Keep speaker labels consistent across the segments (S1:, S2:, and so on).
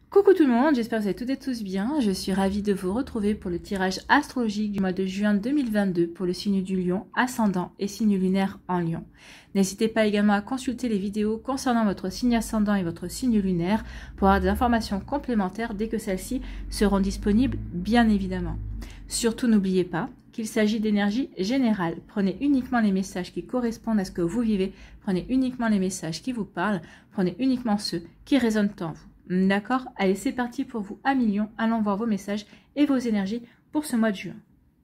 S1: Coucou tout le monde, j'espère que vous allez toutes et tous bien. Je suis ravie de vous retrouver pour le tirage astrologique du mois de juin 2022 pour le signe du Lion, ascendant et signe lunaire en Lion. N'hésitez pas également à consulter les vidéos concernant votre signe ascendant et votre signe lunaire pour avoir des informations complémentaires dès que celles-ci seront disponibles, bien évidemment. Surtout n'oubliez pas qu'il s'agit d'énergie générale. Prenez uniquement les messages qui correspondent à ce que vous vivez, prenez uniquement les messages qui vous parlent, prenez uniquement ceux qui résonnent en vous. D'accord? Allez, c'est parti pour vous à millions. Allons voir vos messages et vos énergies pour ce mois de juin.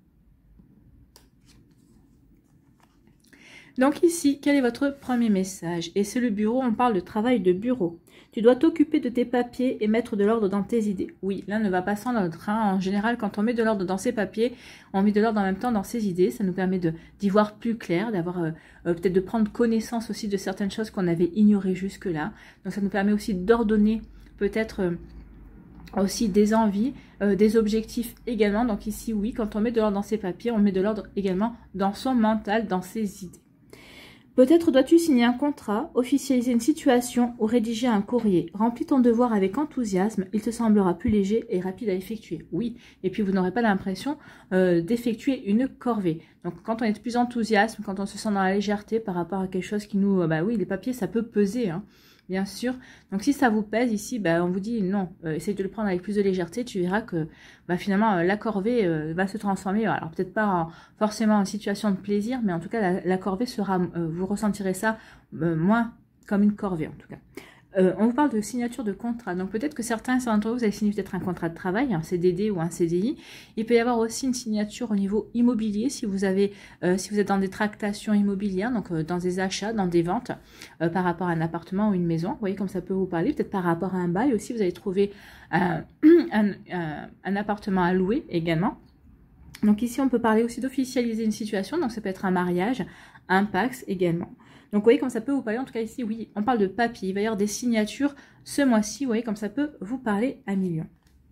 S1: Donc ici, quel est votre premier message? Et c'est le bureau, on parle de travail de bureau. Tu dois t'occuper de tes papiers et mettre de l'ordre dans tes idées. Oui, l'un ne va pas sans l'autre. En général, quand on met de l'ordre dans ses papiers, on met de l'ordre en même temps dans ses idées. Ça nous permet d'y voir plus clair, d'avoir peut-être de prendre connaissance aussi de certaines choses qu'on avait ignorées jusque-là. Donc ça nous permet aussi d'ordonner peut-être aussi des envies, des objectifs également. Donc ici, oui, quand on met de l'ordre dans ses papiers, on met de l'ordre également dans son mental, dans ses idées. Peut-être dois-tu signer un contrat, officialiser une situation ou rédiger un courrier. Remplis ton devoir avec enthousiasme, il te semblera plus léger et rapide à effectuer. Oui, et puis vous n'aurez pas l'impression d'effectuer une corvée. Donc quand on est plus enthousiaste, quand on se sent dans la légèreté par rapport à quelque chose qui nous... oui, les papiers, ça peut peser, hein. Bien sûr. Donc si ça vous pèse ici, on vous dit non, essaye de le prendre avec plus de légèreté, tu verras que finalement la corvée va se transformer, alors peut-être pas forcément en situation de plaisir, mais en tout cas la corvée sera, vous ressentirez ça moins comme une corvée en tout cas. On vous parle de signature de contrat, donc peut-être que certains d'entre vous, vous allez signer peut-être un contrat de travail, un CDD ou un CDI. Il peut y avoir aussi une signature au niveau immobilier si vous avez, si vous êtes dans des tractations immobilières, donc dans des achats, dans des ventes, par rapport à un appartement ou une maison. Vous voyez comme ça peut vous parler, peut-être par rapport à un bail aussi, vous allez trouver un appartement à louer également. Donc ici, on peut parler aussi d'officialiser une situation, donc ça peut être un mariage, un Pacs également. Donc, vous voyez comme ça peut vous parler, en tout cas ici, oui, on parle de papier. Il va y avoir des signatures ce mois-ci, vous voyez comme ça peut vous parler à millions.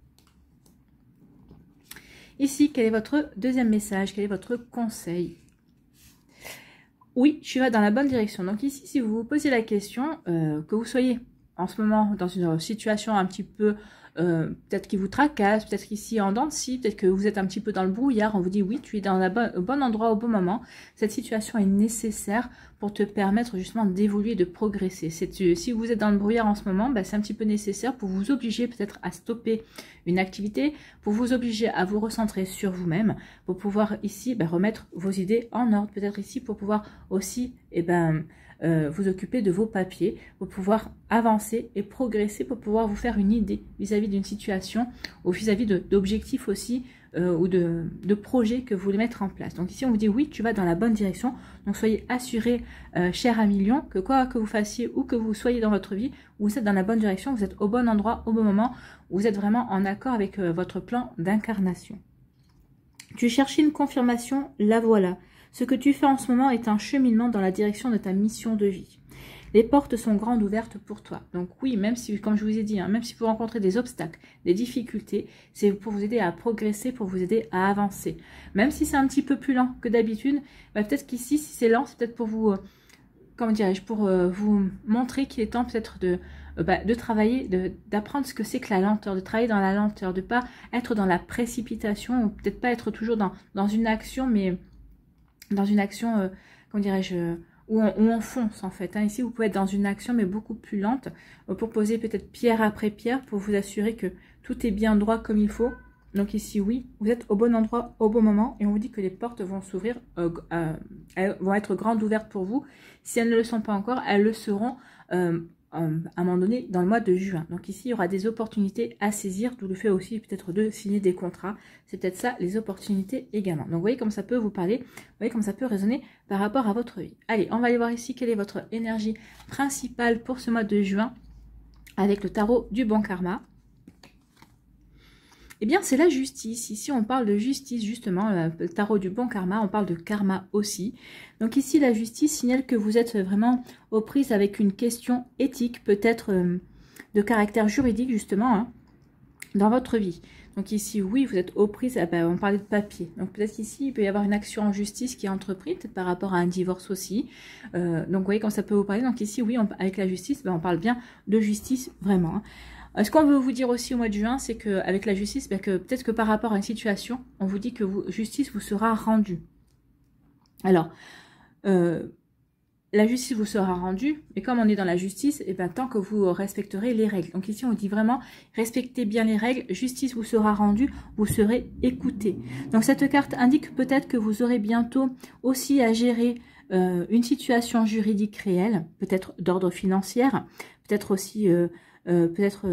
S1: Ici, quel est votre deuxième message? Quel est votre conseil? Oui, je vais dans la bonne direction. Donc ici, si vous vous posez la question, que vous soyez en ce moment dans une situation un petit peu... peut-être qui vous tracasse, peut-être qu'ici en dents de scie, peut-être que vous êtes un petit peu dans le brouillard, on vous dit oui, tu es dans au bon endroit au bon moment, cette situation est nécessaire pour te permettre justement d'évoluer, de progresser. Si vous êtes dans le brouillard en ce moment, c'est un petit peu nécessaire pour vous obliger peut-être à stopper une activité, pour vous obliger à vous recentrer sur vous-même, pour pouvoir ici remettre vos idées en ordre, peut-être ici pour pouvoir aussi vous occuper de vos papiers, pour pouvoir avancer et progresser, pour pouvoir vous faire une idée vis-à-vis d'une situation ou vis-à-vis d'objectifs aussi ou de projets que vous voulez mettre en place. Donc ici on vous dit oui, tu vas dans la bonne direction, donc soyez assurés, cher à millions, que quoi que vous fassiez ou que vous soyez dans votre vie, vous êtes dans la bonne direction, vous êtes au bon endroit, au bon moment, vous êtes vraiment en accord avec votre plan d'incarnation. Tu cherchais une confirmation, la voilà. Ce que tu fais en ce moment est un cheminement dans la direction de ta mission de vie. Les portes sont grandes ouvertes pour toi. Donc oui, même si, comme je vous ai dit, même si vous rencontrez des obstacles, des difficultés, c'est pour vous aider à progresser, pour vous aider à avancer. Même si c'est un petit peu plus lent que d'habitude, peut-être qu'ici, si c'est lent, c'est peut-être pour vous, comment dirais-je, pour vous montrer qu'il est temps peut-être de travailler, d'apprendre ce que c'est que la lenteur, de travailler dans la lenteur, de ne pas être dans la précipitation, ou peut-être pas être toujours dans une action, mais dans une action, comment dirais-je, où on fonce en fait. Ici, vous pouvez être dans une action, mais beaucoup plus lente, pour poser peut-être pierre après pierre, pour vous assurer que tout est bien droit comme il faut. Donc ici, oui, vous êtes au bon endroit, au bon moment, et on vous dit que les portes vont s'ouvrir, elles vont être grandes ouvertes pour vous. Si elles ne le sont pas encore, elles le seront à un moment donné dans le mois de juin. Donc ici, il y aura des opportunités à saisir, d'où le fait aussi peut-être de signer des contrats. C'est peut-être ça, les opportunités également. Donc vous voyez comme ça peut vous parler, vous voyez comme ça peut résonner par rapport à votre vie. Allez, on va aller voir ici quelle est votre énergie principale pour ce mois de juin avec le tarot du bon karma. Eh bien, c'est la justice. Ici, on parle de justice, justement. Le tarot du bon karma, on parle de karma aussi. Donc ici, la justice signale que vous êtes vraiment aux prises avec une question éthique, peut-être de caractère juridique, justement, dans votre vie. Donc ici, oui, vous êtes aux prises, on parlait de papier. Donc peut-être qu'ici, il peut y avoir une action en justice qui est entreprise, peut-être par rapport à un divorce aussi. Donc vous voyez, quand ça peut vous parler. Donc ici, oui, avec la justice, on parle bien de justice, vraiment. Ce qu'on veut vous dire aussi au mois de juin, c'est qu'avec la justice, ben que peut-être que par rapport à une situation, on vous dit que justice vous sera rendue. Alors, la justice vous sera rendue, mais comme on est dans la justice, et ben tant que vous respecterez les règles. Donc ici, on dit vraiment, respectez bien les règles, justice vous sera rendue, vous serez écouté. Donc cette carte indique peut-être que vous aurez bientôt aussi à gérer une situation juridique réelle, peut-être d'ordre financier, peut-être aussi peut-être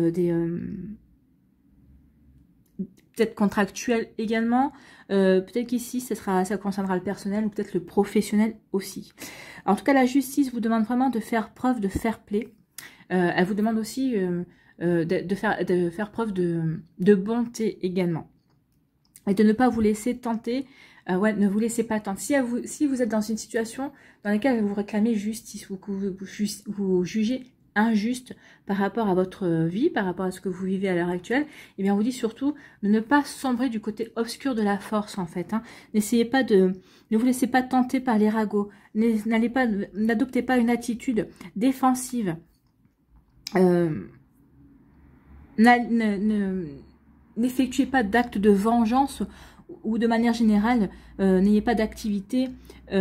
S1: peut-être contractuel également, peut-être qu'ici ça concernera le personnel ou peut-être le professionnel aussi. En tout cas, la justice vous demande vraiment de faire preuve de fair play. Elle vous demande aussi de faire preuve de bonté également. Et de ne pas vous laisser tenter. Ouais, ne vous laissez pas tenter. Si vous êtes dans une situation dans laquelle vous réclamez justice ou que vous jugez injuste par rapport à votre vie, par rapport à ce que vous vivez à l'heure actuelle, eh bien on vous dit surtout de ne pas sombrer du côté obscur de la force en fait. Hein. Ne vous laissez pas tenter par les ragots. N'adoptez pas une attitude défensive. N'effectuez pas d'actes de vengeance ou de manière générale, n'ayez pas d'activité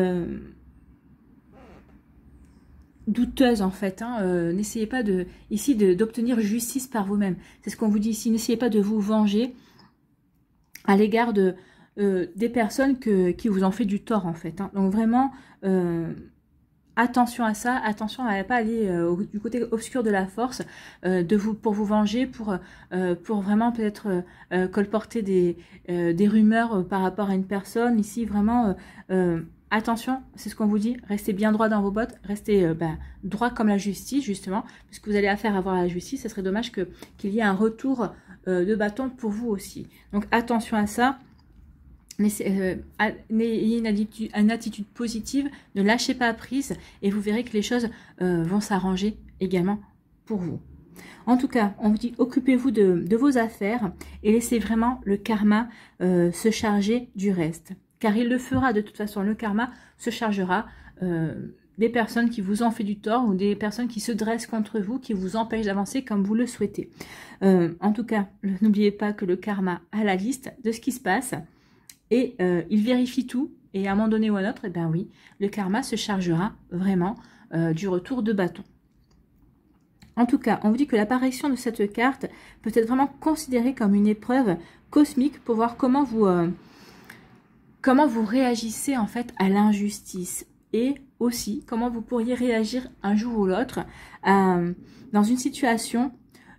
S1: douteuse en fait. Hein. N'essayez pas ici d'obtenir justice par vous-même. C'est ce qu'on vous dit ici. N'essayez pas de vous venger à l'égard des personnes qui vous ont fait du tort en fait. Hein. Donc vraiment, attention à ça. Attention à ne pas aller du côté obscur de la force pour vous venger, pour vraiment peut-être colporter des rumeurs par rapport à une personne. Ici vraiment... attention, c'est ce qu'on vous dit, restez bien droit dans vos bottes, restez droit comme la justice, justement, puisque vous allez affaire à voir à la justice, ce serait dommage qu'il y ait un retour de bâton pour vous aussi. Donc attention à ça, ayez une attitude positive, ne lâchez pas prise, et vous verrez que les choses vont s'arranger également pour vous. En tout cas, on vous dit, occupez-vous de vos affaires, et laissez vraiment le karma se charger du reste. Car il le fera de toute façon, le karma se chargera des personnes qui vous ont fait du tort ou des personnes qui se dressent contre vous, qui vous empêchent d'avancer comme vous le souhaitez. En tout cas, n'oubliez pas que le karma a la liste de ce qui se passe et il vérifie tout et à un moment donné ou à un autre, eh bien oui, le karma se chargera vraiment du retour de bâton. En tout cas, on vous dit que l'apparition de cette carte peut être vraiment considérée comme une épreuve cosmique pour voir comment vous réagissez en fait à l'injustice et aussi comment vous pourriez réagir un jour ou l'autre dans une situation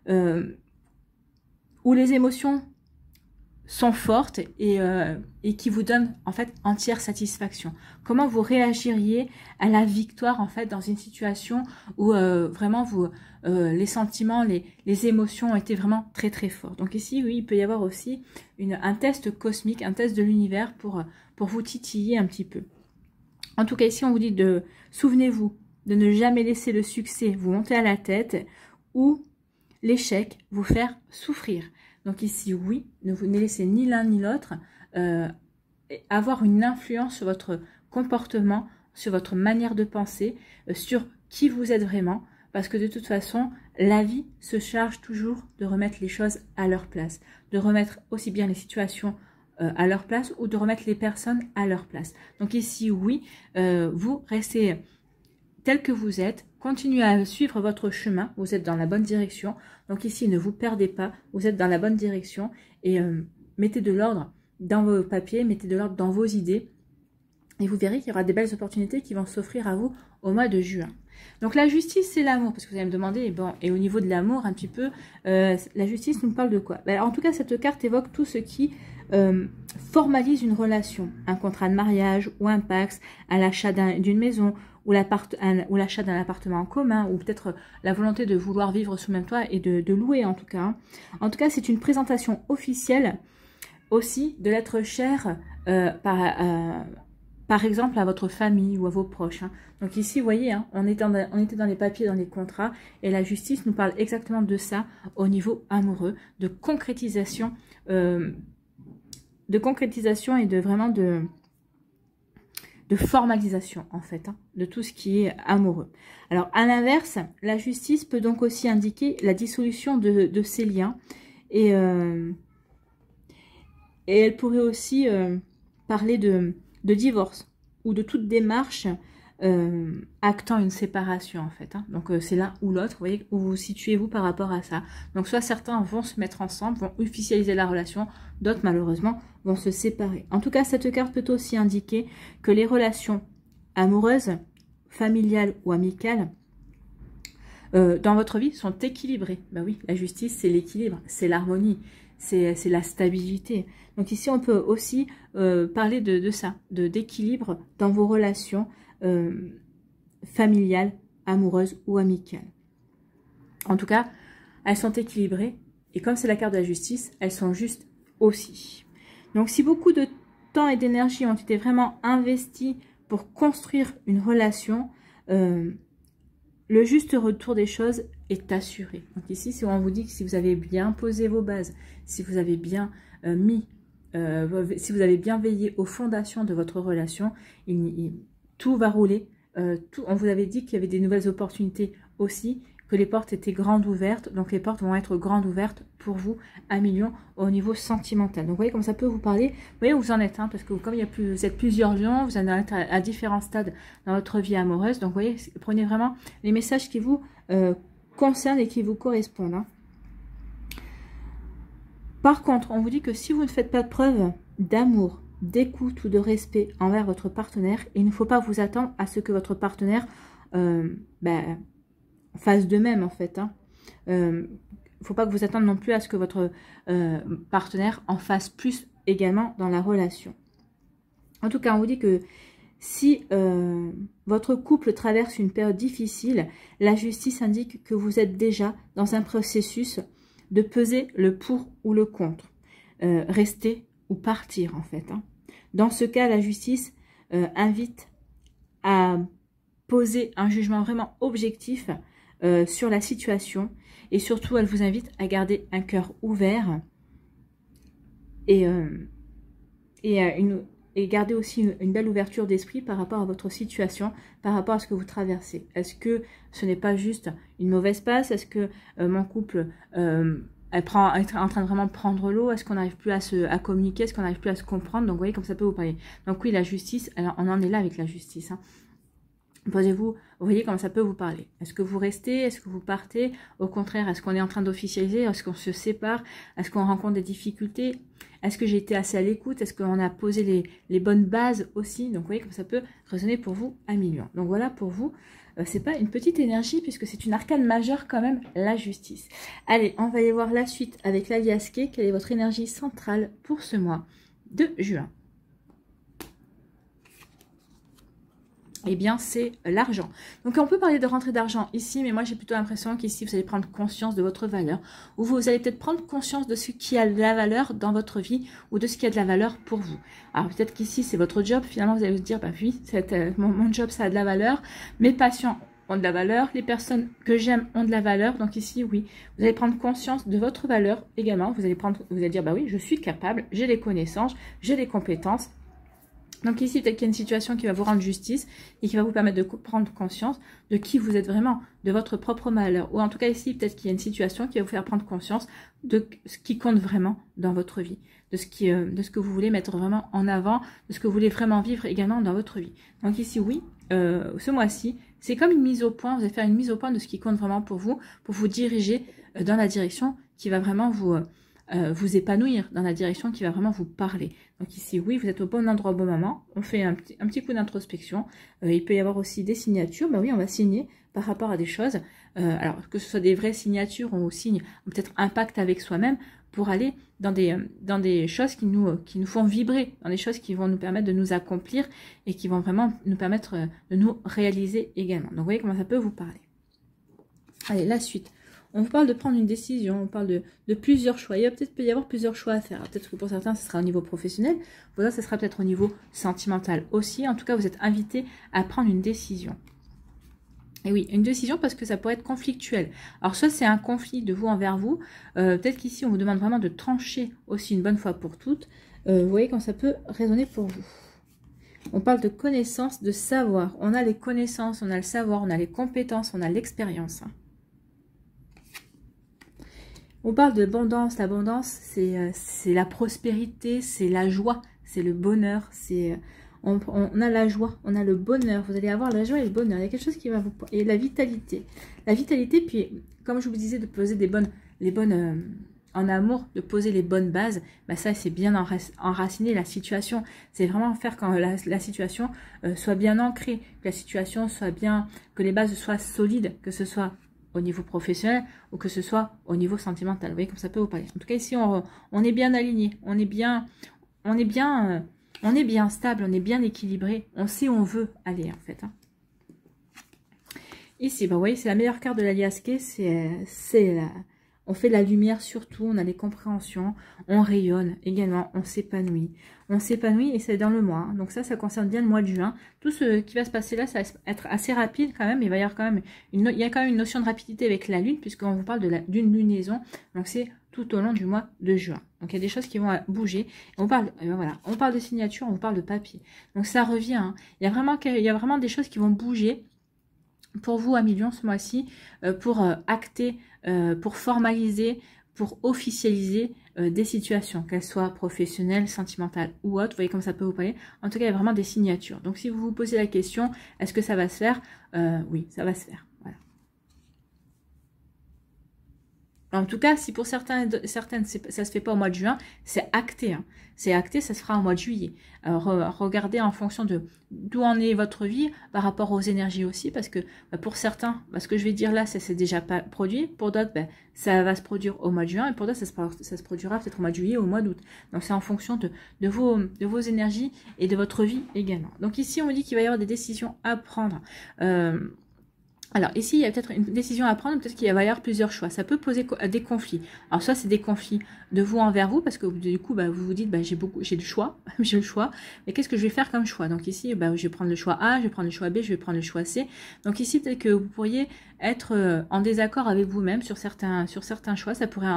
S1: où les émotions sont fortes et qui vous donnent en fait entière satisfaction. Comment vous réagiriez à la victoire en fait dans une situation où vraiment les sentiments, les émotions ont été vraiment très très forts. Donc ici, oui, il peut y avoir aussi un test cosmique, un test de l'univers pour vous titiller un petit peu. En tout cas, ici, on vous dit souvenez-vous de ne jamais laisser le succès vous monter à la tête ou l'échec vous faire souffrir. Donc ici, oui, ne vous laissez ni l'un ni l'autre avoir une influence sur votre comportement, sur votre manière de penser, sur qui vous êtes vraiment. Parce que de toute façon, la vie se charge toujours de remettre les choses à leur place. De remettre aussi bien les situations à leur place ou de remettre les personnes à leur place. Donc ici, oui, vous restez tel que vous êtes. Continuez à suivre votre chemin. Vous êtes dans la bonne direction. Donc ici, ne vous perdez pas. Vous êtes dans la bonne direction. Et mettez de l'ordre dans vos papiers. Mettez de l'ordre dans vos idées. Et vous verrez qu'il y aura des belles opportunités qui vont s'offrir à vous au mois de juin. Donc la justice, c'est l'amour. Parce que vous allez me demander, bon, et au niveau de l'amour, un petit peu, la justice nous parle de quoi? Ben, en tout cas, cette carte évoque tout ce qui formalise une relation. Un contrat de mariage ou un pax, à l'achat d'une maison ou l'achat d'un appartement en commun, ou peut-être la volonté de vouloir vivre sous le même toit et de louer en tout cas. Hein. En tout cas, c'est une présentation officielle aussi de l'être cher par exemple à votre famille ou à vos proches. Hein. Donc ici, vous voyez, hein, on était dans les papiers, dans les contrats, et la justice nous parle exactement de ça au niveau amoureux, de concrétisation et de vraiment formalisation en fait, hein, de tout ce qui est amoureux. Alors à l'inverse, la justice peut donc aussi indiquer la dissolution de ces liens et elle pourrait aussi parler de divorce ou de toute démarche actant une séparation en fait, hein. Donc c'est l'un ou l'autre, vous voyez où vous situez-vous par rapport à ça. Donc soit certains vont se mettre ensemble, vont officialiser la relation, d'autres malheureusement vont se séparer. En tout cas, cette carte peut aussi indiquer que les relations amoureuses, familiales ou amicales dans votre vie sont équilibrées. Ben oui, la justice c'est l'équilibre, c'est l'harmonie, c'est la stabilité. Donc ici on peut aussi parler de ça, d'équilibre dans vos relations familiales, amoureuses ou amicales. En tout cas, elles sont équilibrées et comme c'est la carte de la justice, elles sont justes aussi. Donc si beaucoup de temps et d'énergie ont été vraiment investis pour construire une relation, le juste retour des choses est assuré. Donc ici, si on vous dit que si vous avez bien posé vos bases, si vous avez bien si vous avez bien veillé aux fondations de votre relation, tout va rouler. On vous avait dit qu'il y avait des nouvelles opportunités aussi, que les portes étaient grandes ouvertes. Donc les portes vont être grandes ouvertes pour vous à millions au niveau sentimental. Donc vous voyez comme ça peut vous parler. Vous voyez où vous en êtes, hein, parce que comme vous êtes plusieurs lions, vous en êtes à différents stades dans votre vie amoureuse. Donc vous voyez, prenez vraiment les messages qui vous concernent et qui vous correspondent, hein. Par contre, on vous dit que si vous ne faites pas de preuve d'amour, d'écoute ou de respect envers votre partenaire, il ne faut pas vous attendre à ce que votre partenaire fasse de même en fait, hein. Il ne faut pas que vous attendez non plus à ce que votre partenaire en fasse plus également dans la relation. En tout cas, on vous dit que si votre couple traverse une période difficile, la justice indique que vous êtes déjà dans un processus de peser le pour ou le contre, rester ou partir en fait, hein. Dans ce cas, la justice invite à poser un jugement vraiment objectif sur la situation et surtout elle vous invite à garder un cœur ouvert et garder aussi une belle ouverture d'esprit par rapport à votre situation, par rapport à ce que vous traversez. Est-ce que ce n'est pas juste une mauvaise passe? Est-ce que mon couple est en train de vraiment prendre l'eau? Est-ce qu'on n'arrive plus à communiquer? Est-ce qu'on n'arrive plus à se comprendre? Donc vous voyez comme ça peut vous parler. Donc oui, la justice, alors on en est là avec la justice, hein. Posez-vous, vous voyez comment ça peut vous parler. Est-ce que vous restez? Est-ce que vous partez? Au contraire, est-ce qu'on est en train d'officialiser? Est-ce qu'on se sépare? Est-ce qu'on rencontre des difficultés? Est-ce que j'ai été assez à l'écoute? Est-ce qu'on a posé les bonnes bases aussi? Donc vous voyez comme ça peut résonner pour vous à millions. Donc voilà pour vous, c'est pas une petite énergie puisque c'est une arcane majeure quand même, la justice. Allez, on va aller voir la suite avec l'aliasqué. Quelle est votre énergie centrale pour ce mois de juin? Eh bien, c'est l'argent. Donc, on peut parler de rentrée d'argent ici, mais moi, j'ai plutôt l'impression qu'ici, vous allez prendre conscience de votre valeur, ou vous allez peut-être prendre conscience de ce qui a de la valeur dans votre vie, ou de ce qui a de la valeur pour vous. Alors, peut-être qu'ici, c'est votre job. Finalement, vous allez vous dire, bah oui, mon job, ça a de la valeur. Mes patients ont de la valeur. Les personnes que j'aime ont de la valeur. Donc, ici, oui, vous allez prendre conscience de votre valeur également. Vous allez dire, bah oui, je suis capable, j'ai les connaissances, j'ai les compétences. Donc ici, peut-être qu'il y a une situation qui va vous rendre justice et qui va vous permettre de prendre conscience de qui vous êtes vraiment, de votre propre malheur. Ou en tout cas ici, peut-être qu'il y a une situation qui va vous faire prendre conscience de ce qui compte vraiment dans votre vie, de ce que vous voulez mettre vraiment en avant, de ce que vous voulez vraiment vivre également dans votre vie. Donc ici, oui, ce mois-ci, c'est comme une mise au point. Vous allez faire une mise au point de ce qui compte vraiment pour vous diriger dans la direction qui va vraiment vous épanouir, dans la direction qui va vraiment vous parler. Donc ici, oui, vous êtes au bon endroit au bon moment. On fait un petit coup d'introspection. Il peut y avoir aussi des signatures. Ben oui, on va signer par rapport à des choses. Alors, que ce soit des vraies signatures ou signes, peut-être un pacte avec soi-même pour aller dans des choses qui nous font vibrer, dans des choses qui vont nous permettre de nous accomplir et qui vont vraiment nous permettre de nous réaliser également. Donc, vous voyez comment ça peut vous parler. Allez, la suite. On vous parle de prendre une décision, on parle de plusieurs choix. Il peut y avoir plusieurs choix à faire. Peut-être que pour certains, ce sera au niveau professionnel. Pour d'autres, ce sera peut-être au niveau sentimental aussi. En tout cas, vous êtes invité à prendre une décision. Et oui, une décision parce que ça pourrait être conflictuel. Alors, soit c'est un conflit de vous envers vous. Peut-être qu'ici, on vous demande vraiment de trancher aussi une bonne fois pour toutes. Vous voyez quand ça peut résonner pour vous. On parle de connaissances, de savoir. On a les connaissances, on a le savoir, on a les compétences, on a l'expérience. On parle d'abondance. L'abondance, c'est la prospérité, c'est la joie, c'est le bonheur. On a la joie, on a le bonheur. Vous allez avoir la joie et le bonheur. Il y a quelque chose qui va vous... Et la vitalité. La vitalité, puis comme je vous disais, de poser les bonnes en amour, de poser les bonnes bases. Bah ça, c'est bien enraciner la situation. C'est vraiment faire quand la situation soit bien ancrée, que la situation soit bien... Que les bases soient solides, que ce soit au niveau professionnel ou que ce soit au niveau sentimental. Vous voyez comme ça peut vous parler. En tout cas, ici, on est bien aligné. On est bien stable, on est bien équilibré. On sait où on veut aller, en fait. Hein. Ici, bah, vous voyez, c'est la meilleure carte de la Liasque. On fait de la lumière surtout, on a les compréhensions, on rayonne également, on s'épanouit. On s'épanouit et c'est dans le mois. Hein. Donc ça concerne bien le mois de juin. Tout ce qui va se passer là, ça va être assez rapide quand même. Il va y avoir quand même il y a quand même une notion de rapidité avec la lune, puisqu'on vous parle d'une lunaison. Donc c'est tout au long du mois de juin. Donc il y a des choses qui vont bouger. On parle de signature, on vous parle de papier. Donc ça revient. Hein. Il y a vraiment des choses qui vont bouger pour vous à Million ce mois-ci, pour acter, pour formaliser, pour officialiser des situations, qu'elles soient professionnelles, sentimentales ou autres. Vous voyez comme ça peut vous parler. En tout cas, il y a vraiment des signatures. Donc si vous vous posez la question, est-ce que ça va se faire? Oui, ça va se faire. Voilà. En tout cas, si pour certaines, ça se fait pas au mois de juin, c'est acté. Hein. C'est acté, ça se fera au mois de juillet. Alors, regardez en fonction de d'où en est votre vie, par rapport aux énergies aussi, parce que pour certains, ce que je vais dire là, ça s'est déjà pas produit. Pour d'autres, ça va se produire au mois de juin, et pour d'autres, ça se produira peut-être au mois de juillet ou au mois d'août. Donc, c'est en fonction de vos énergies et de votre vie également. Donc ici, on dit qu'il va y avoir des décisions à prendre. Alors ici, il y a peut-être une décision à prendre, peut-être qu'il va y avoir plusieurs choix. Ça peut poser des conflits. Alors soit c'est des conflits de vous envers vous, parce que du coup, vous vous dites, j'ai le choix, j'ai le choix, mais qu'est-ce que je vais faire comme choix? Donc ici, je vais prendre le choix A, je vais prendre le choix B, je vais prendre le choix C. Donc ici, peut-être que vous pourriez être en désaccord avec vous-même sur certains choix. Ça pourrait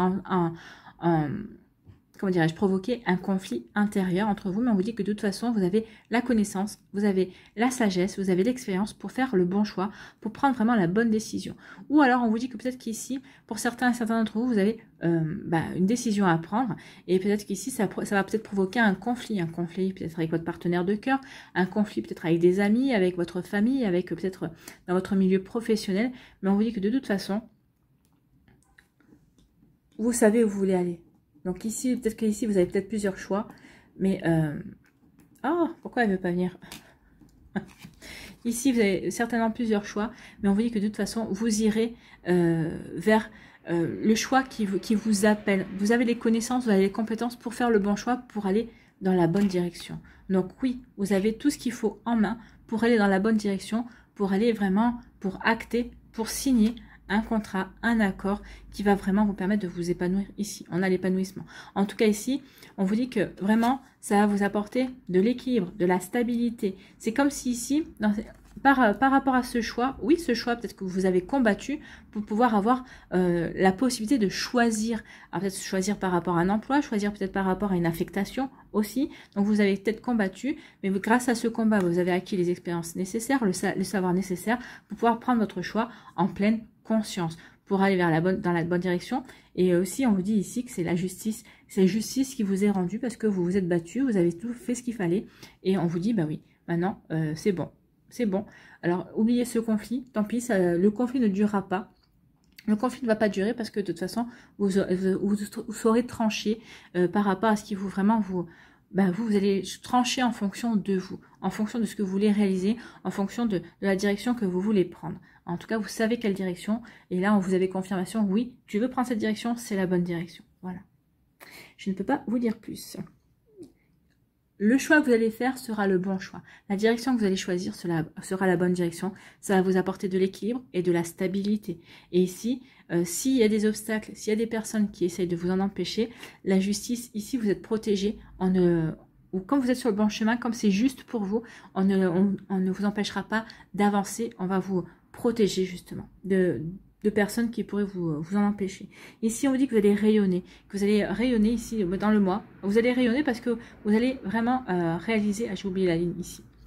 S1: comment dirais-je, provoquer un conflit intérieur entre vous, mais on vous dit que de toute façon, vous avez la connaissance, vous avez la sagesse, vous avez l'expérience pour faire le bon choix, pour prendre vraiment la bonne décision. Ou alors, on vous dit que peut-être qu'ici, pour certains d'entre vous, vous avez une décision à prendre, et peut-être qu'ici, ça va peut-être provoquer un conflit peut-être avec votre partenaire de cœur, un conflit peut-être avec des amis, avec votre famille, avec peut-être dans votre milieu professionnel, mais on vous dit que de toute façon, vous savez où vous voulez aller. Donc ici, peut-être qu'ici, vous avez peut-être plusieurs choix. Mais, oh, pourquoi elle ne veut pas venir? Ici, vous avez certainement plusieurs choix. Mais on vous dit que de toute façon, vous irez vers le choix qui vous appelle. Vous avez les connaissances, vous avez les compétences pour faire le bon choix, pour aller dans la bonne direction. Donc oui, vous avez tout ce qu'il faut en main pour aller dans la bonne direction, pour aller vraiment, pour acter, pour signer un contrat, un accord qui va vraiment vous permettre de vous épanouir ici. On a l'épanouissement. En tout cas ici, on vous dit que vraiment, ça va vous apporter de l'équilibre, de la stabilité. C'est comme si ici, par rapport à ce choix, oui, ce choix peut-être que vous avez combattu pour pouvoir avoir la possibilité de choisir. Alors peut-être choisir par rapport à un emploi, choisir peut-être par rapport à une affectation aussi. Donc vous avez peut-être combattu, mais grâce à ce combat, vous avez acquis les expériences nécessaires, le savoir nécessaire pour pouvoir prendre votre choix en pleine conscience pour aller dans la bonne direction. Et aussi on vous dit ici que c'est la justice, c'est la justice qui vous est rendue parce que vous vous êtes battu, vous avez tout fait ce qu'il fallait, et on vous dit oui, maintenant c'est bon, c'est bon. Alors oubliez ce conflit, tant pis, le conflit ne durera pas. Le conflit ne va pas durer parce que de toute façon vous saurez trancher par rapport à ce qui vous vraiment vous allez trancher en fonction de vous, en fonction de ce que vous voulez réaliser, en fonction de la direction que vous voulez prendre. En tout cas, vous savez quelle direction, et là, vous avez confirmation, oui, tu veux prendre cette direction, c'est la bonne direction. Voilà. Je ne peux pas vous dire plus. Le choix que vous allez faire sera le bon choix. La direction que vous allez choisir sera la bonne direction. Ça va vous apporter de l'équilibre et de la stabilité. Et ici, s'il y a des obstacles, s'il y a des personnes qui essayent de vous en empêcher, la justice, ici, vous êtes protégé. Ou quand vous êtes sur le bon chemin, comme c'est juste pour vous, on ne vous empêchera pas d'avancer. On va vous protéger justement de personnes qui pourraient vous en empêcher. Ici, on vous dit que vous allez rayonner, ici dans le mois. Vous allez rayonner parce que vous allez vraiment réaliser, j'ai oublié la ligne ici,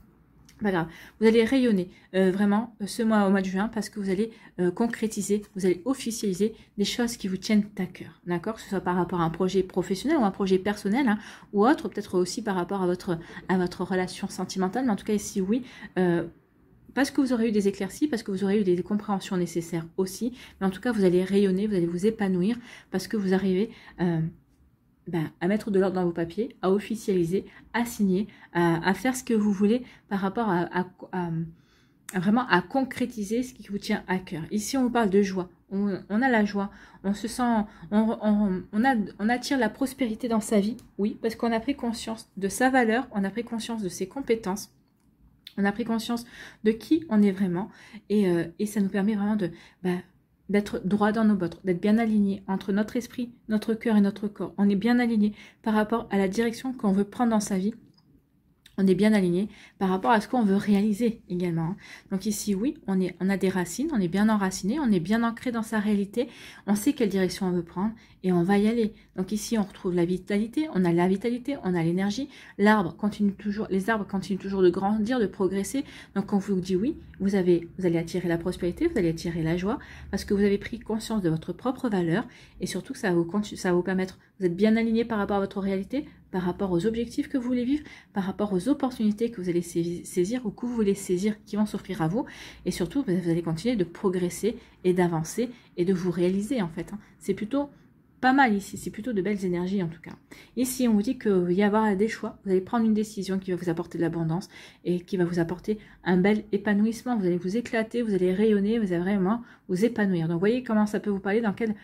S1: Pas grave, vous allez rayonner vraiment ce mois au mois de juin parce que vous allez concrétiser, vous allez officialiser des choses qui vous tiennent à cœur, d'accord? Que ce soit par rapport à un projet professionnel ou un projet personnel hein, ou autre, peut-être aussi par rapport à votre relation sentimentale, mais en tout cas ici oui, parce que vous aurez eu des éclaircies, parce que vous aurez eu des compréhensions nécessaires aussi, mais en tout cas vous allez rayonner, vous allez vous épanouir parce que vous arrivez à mettre de l'ordre dans vos papiers, à officialiser, à signer, à faire ce que vous voulez par rapport vraiment à concrétiser ce qui vous tient à cœur. Ici, on vous parle de joie. On a la joie, on se sent, on attire la prospérité dans sa vie, oui, parce qu'on a pris conscience de sa valeur, on a pris conscience de ses compétences, on a pris conscience de qui on est vraiment, et ça nous permet vraiment d'être droit dans nos bottes, d'être bien aligné entre notre esprit, notre cœur et notre corps. On est bien aligné par rapport à la direction qu'on veut prendre dans sa vie. On est bien aligné par rapport à ce qu'on veut réaliser également. Donc ici, oui, on a des racines, on est bien enraciné, on est bien ancré dans sa réalité, on sait quelle direction on veut prendre et on va y aller. Donc ici, on retrouve la vitalité, on a la vitalité, on a l'énergie. Les arbres continuent toujours de grandir, de progresser. Donc quand on vous dit oui, vous allez attirer la prospérité, vous allez attirer la joie parce que vous avez pris conscience de votre propre valeur et surtout ça va vous permettre, vous êtes bien aligné par rapport à votre réalité, par rapport aux objectifs que vous voulez vivre, par rapport aux opportunités que vous allez saisir ou que vous voulez saisir qui vont s'offrir à vous. Et surtout, vous allez continuer de progresser et d'avancer et de vous réaliser en fait. C'est plutôt pas mal ici, c'est plutôt de belles énergies en tout cas. Ici, on vous dit qu'il va y avoir des choix. Vous allez prendre une décision qui va vous apporter de l'abondance et qui va vous apporter un bel épanouissement. Vous allez vous éclater, vous allez rayonner, vous allez vraiment vous épanouir. Donc, vous voyez comment ça peut vous parler, dans quel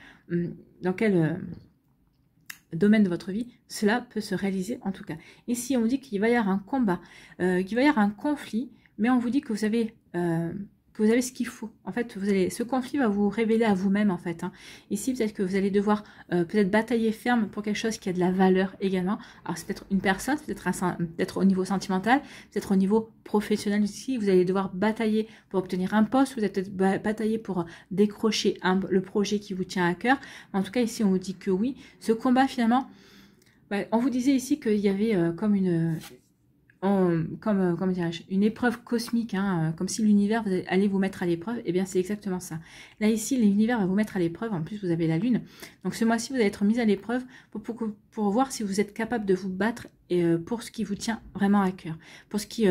S1: domaine de votre vie, cela peut se réaliser en tout cas. Ici, on vous dit qu'il va y avoir un combat, qu'il va y avoir un conflit, mais on vous dit que vous avez ce qu'il faut. En fait, ce conflit va vous révéler à vous-même en fait. Hein. Ici, peut-être que vous allez devoir peut-être batailler ferme pour quelque chose qui a de la valeur également. Alors, c'est peut-être une personne, peut-être au niveau sentimental, peut-être au niveau professionnel aussi. Vous allez devoir batailler pour obtenir un poste, vous allez peut-être batailler pour décrocher le projet qui vous tient à cœur. En tout cas, ici, on vous dit que oui. Ce combat, finalement, on vous disait ici qu'il y avait comme une... comment dirais-je, une épreuve cosmique, hein, comme si l'univers allait vous mettre à l'épreuve, et bien c'est exactement ça. Là ici, l'univers va vous mettre à l'épreuve, en plus vous avez la lune, donc ce mois-ci vous allez être mis à l'épreuve pour voir si vous êtes capable de vous battre pour ce qui vous tient vraiment à cœur, pour ce qui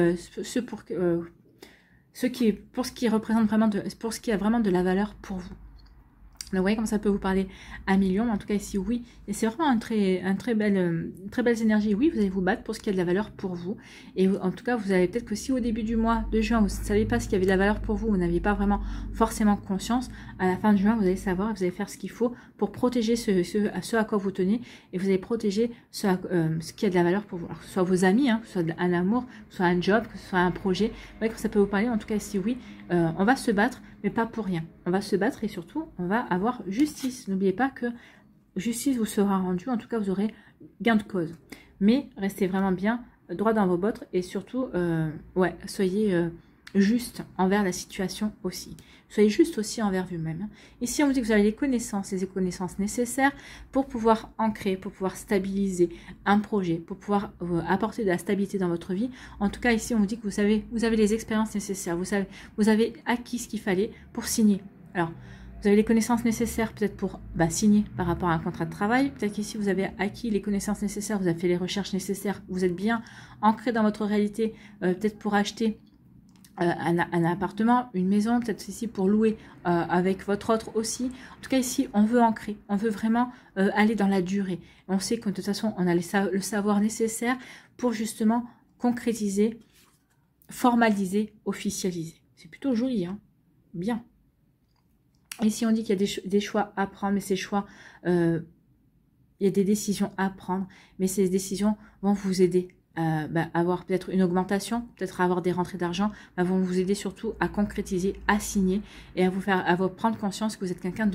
S1: représente vraiment, pour ce qui a vraiment de la valeur pour vous. Donc, vous voyez comme ça peut vous parler à millions. Mais en tout cas, ici, oui. Et c'est vraiment une très belle énergie. Oui, vous allez vous battre pour ce qui a de la valeur pour vous. Et en tout cas, vous avez peut-être que si au début du mois de juin, vous ne saviez pas ce qui avait de la valeur pour vous, vous n'aviez pas vraiment forcément conscience, à la fin de juin, vous allez savoir, vous allez faire ce qu'il faut pour protéger ce à quoi vous tenez. Et vous allez protéger ce qui a de la valeur pour vous. Alors, que ce soit vos amis, hein, que ce soit un amour, que ce soit un job, que ce soit un projet. Vous voyez que ça peut vous parler. En tout cas, ici, oui, on va se battre, mais pas pour rien. On va se battre et surtout, on va avoir justice. N'oubliez pas que justice vous sera rendue. En tout cas, vous aurez gain de cause. Mais restez vraiment bien droit dans vos bottes et surtout, soyez juste envers la situation aussi. Soyez juste aussi envers vous-même. Ici, on vous dit que vous avez les connaissances nécessaires pour pouvoir ancrer, pour pouvoir stabiliser un projet, pour pouvoir apporter de la stabilité dans votre vie. En tout cas, ici, on vous dit que vous avez les expériences nécessaires. Vous avez acquis ce qu'il fallait pour signer. Alors, vous avez les connaissances nécessaires peut-être pour signer par rapport à un contrat de travail. Peut-être qu'ici, vous avez acquis les connaissances nécessaires, vous avez fait les recherches nécessaires, vous êtes bien ancré dans votre réalité, peut-être pour acheter un appartement, une maison, peut-être ici pour louer avec votre autre aussi. En tout cas, ici, on veut ancrer, on veut vraiment aller dans la durée. On sait que de toute façon, on a le savoir nécessaire pour justement concrétiser, formaliser, officialiser. C'est plutôt joli, hein, bien. Ici, on dit qu'il y a des choix à prendre, mais ces choix, il y a des décisions à prendre, mais ces décisions vont vous aider avoir peut-être une augmentation, peut-être avoir des rentrées d'argent, vont vous aider surtout à concrétiser, à signer et à vous prendre conscience que vous êtes quelqu'un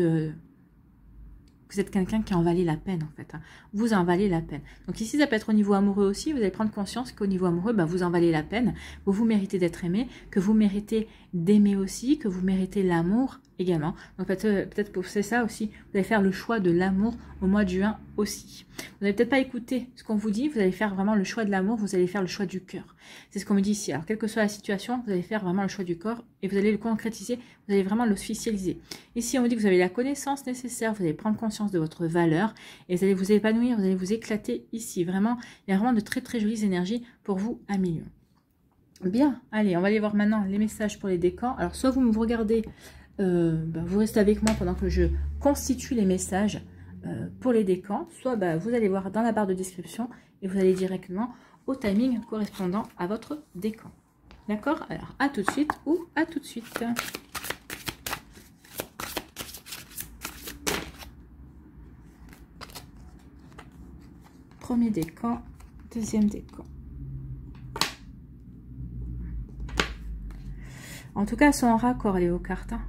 S1: vous êtes quelqu'un qui en valait la peine en fait. Hein. Vous en valez la peine. Donc ici, ça peut être au niveau amoureux aussi. Vous allez prendre conscience qu'au niveau amoureux, vous en valez la peine. Vous méritez d'être aimé, que vous méritez d'aimer aussi, que vous méritez l'amour également. Donc peut-être pour c'est ça aussi, vous allez faire le choix de l'amour au mois de juin aussi. Vous n'allez peut-être pas écouter ce qu'on vous dit, vous allez faire vraiment le choix de l'amour, vous allez faire le choix du cœur. C'est ce qu'on me dit ici. Alors quelle que soit la situation, vous allez faire vraiment le choix du corps et vous allez le concrétiser, vous allez vraiment l'officialiser. Ici on vous dit que vous avez la connaissance nécessaire, vous allez prendre conscience de votre valeur et vous allez vous épanouir, vous allez vous éclater ici. Vraiment, il y a vraiment de très très jolies énergies pour vous à million. Bien, allez, on va aller voir maintenant les messages pour les décans. Alors, soit vous me regardez, vous restez avec moi pendant que je constitue les messages pour les décans, soit vous allez voir dans la barre de description et vous allez directement au timing correspondant à votre décan. D'accord? Alors, à tout de suite ou à tout de suite. Premier décan, deuxième décan. En tout cas, elles sont en raccord, les vos cartes. Hein.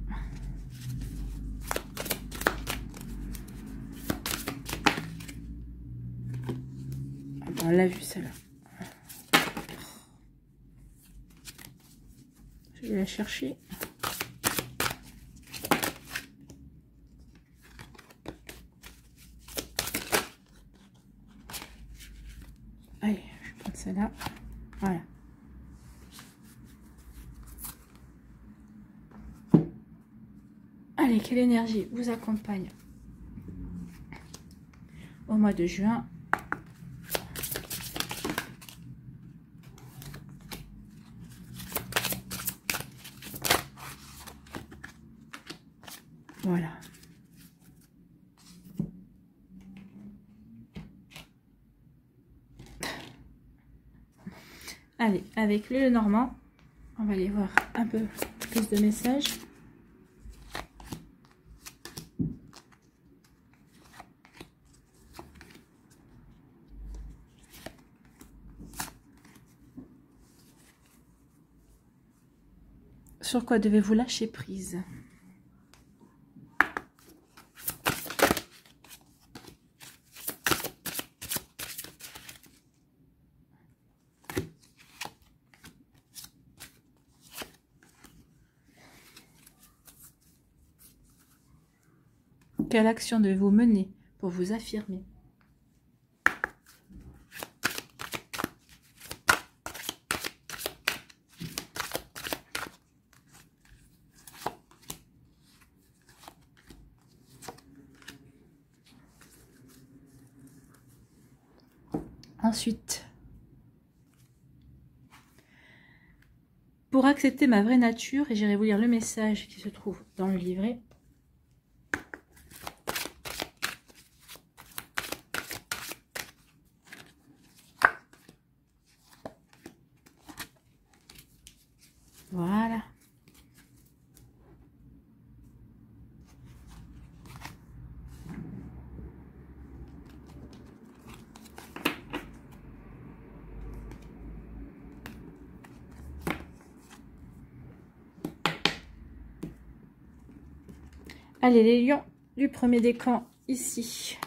S1: On l'a vu, celle-là. Je vais la chercher. Allez, je vais prendre celle-là. Voilà. Allez, quelle énergie vous accompagne au mois de juin? Voilà. Allez, avec le Normand, on va aller voir un peu plus de messages. Sur quoi devez-vous lâcher prise? Quelle action devez-vous mener pour vous affirmer? Ensuite, pour accepter ma vraie nature, et j'irai vous lire le message qui se trouve dans le livret. Voilà. Allez, les lions du premier décan, ici.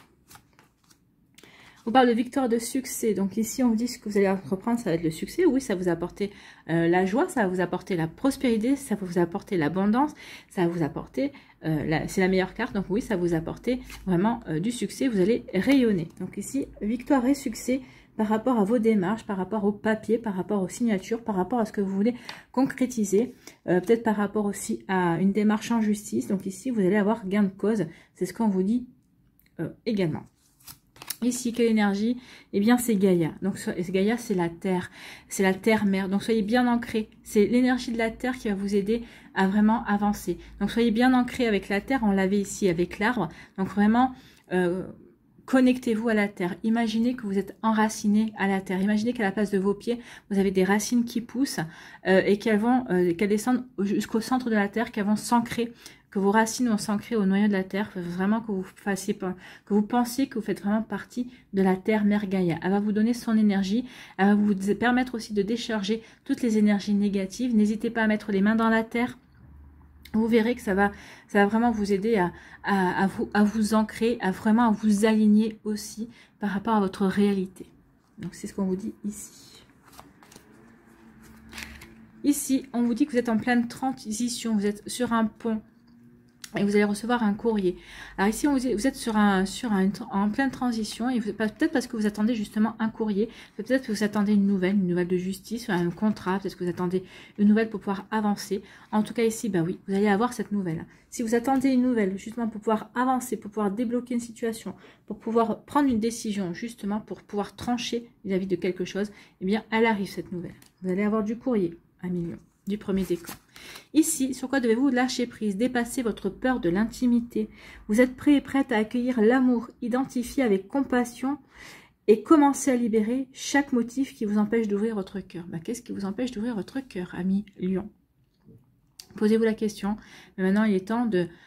S1: On parle de victoire, de succès. Donc ici, on vous dit ce que vous allez entreprendre, ça va être le succès. Oui, ça va vous apporter la joie, ça va vous apporter la prospérité, ça va vous apporter l'abondance, ça va vous apporter, c'est la meilleure carte. Donc oui, ça va vous apporter vraiment du succès. Vous allez rayonner. Donc ici, victoire et succès par rapport à vos démarches, par rapport au papier, par rapport aux signatures, par rapport à ce que vous voulez concrétiser. Peut-être par rapport aussi à une démarche en justice. Donc ici, vous allez avoir gain de cause. C'est ce qu'on vous dit également. Ici, quelle énergie? Eh bien, c'est Gaïa. Donc, Gaïa, c'est la terre mère. Donc, soyez bien ancrés. C'est l'énergie de la terre qui va vous aider à vraiment avancer. Donc, soyez bien ancrés avec la terre. On l'avait ici avec l'arbre. Donc, vraiment, connectez-vous à la terre. Imaginez que vous êtes enraciné à la terre. Imaginez qu'à la place de vos pieds, vous avez des racines qui poussent et qu'elles descendent jusqu'au centre de la terre, qu'elles vont s'ancrer, que vos racines vont s'ancrer au noyau de la terre. Vraiment que vous pensiez que vous faites vraiment partie de la terre mère Gaïa. Elle va vous donner son énergie. Elle va vous permettre aussi de décharger toutes les énergies négatives. N'hésitez pas à mettre les mains dans la terre. Vous verrez que ça va vraiment vous aider à vous ancrer, à vous aligner aussi par rapport à votre réalité. Donc, c'est ce qu'on vous dit ici. Ici, on vous dit que vous êtes en pleine transition, vous êtes sur un pont. et vous allez recevoir un courrier. Alors ici, vous êtes en pleine transition, et peut-être parce que vous attendez justement un courrier, peut-être que vous attendez une nouvelle de justice, un contrat, peut-être que vous attendez une nouvelle pour pouvoir avancer. En tout cas ici, bah oui, vous allez avoir cette nouvelle. Si vous attendez une nouvelle, justement pour pouvoir avancer, pour pouvoir débloquer une situation, pour pouvoir prendre une décision, justement pour pouvoir trancher vis-à-vis de quelque chose, eh bien, elle arrive cette nouvelle. Vous allez avoir du courrier, 1 million. Du premier décan. Ici, sur quoi devez-vous lâcher prise, dépasser votre peur de l'intimité. Vous êtes prêt et prête à accueillir l'amour, identifier avec compassion et commencer à libérer chaque motif qui vous empêche d'ouvrir votre cœur. Bah, qu'est-ce qui vous empêche d'ouvrir votre cœur, ami Lion? Posez-vous la question. Mais maintenant, il est temps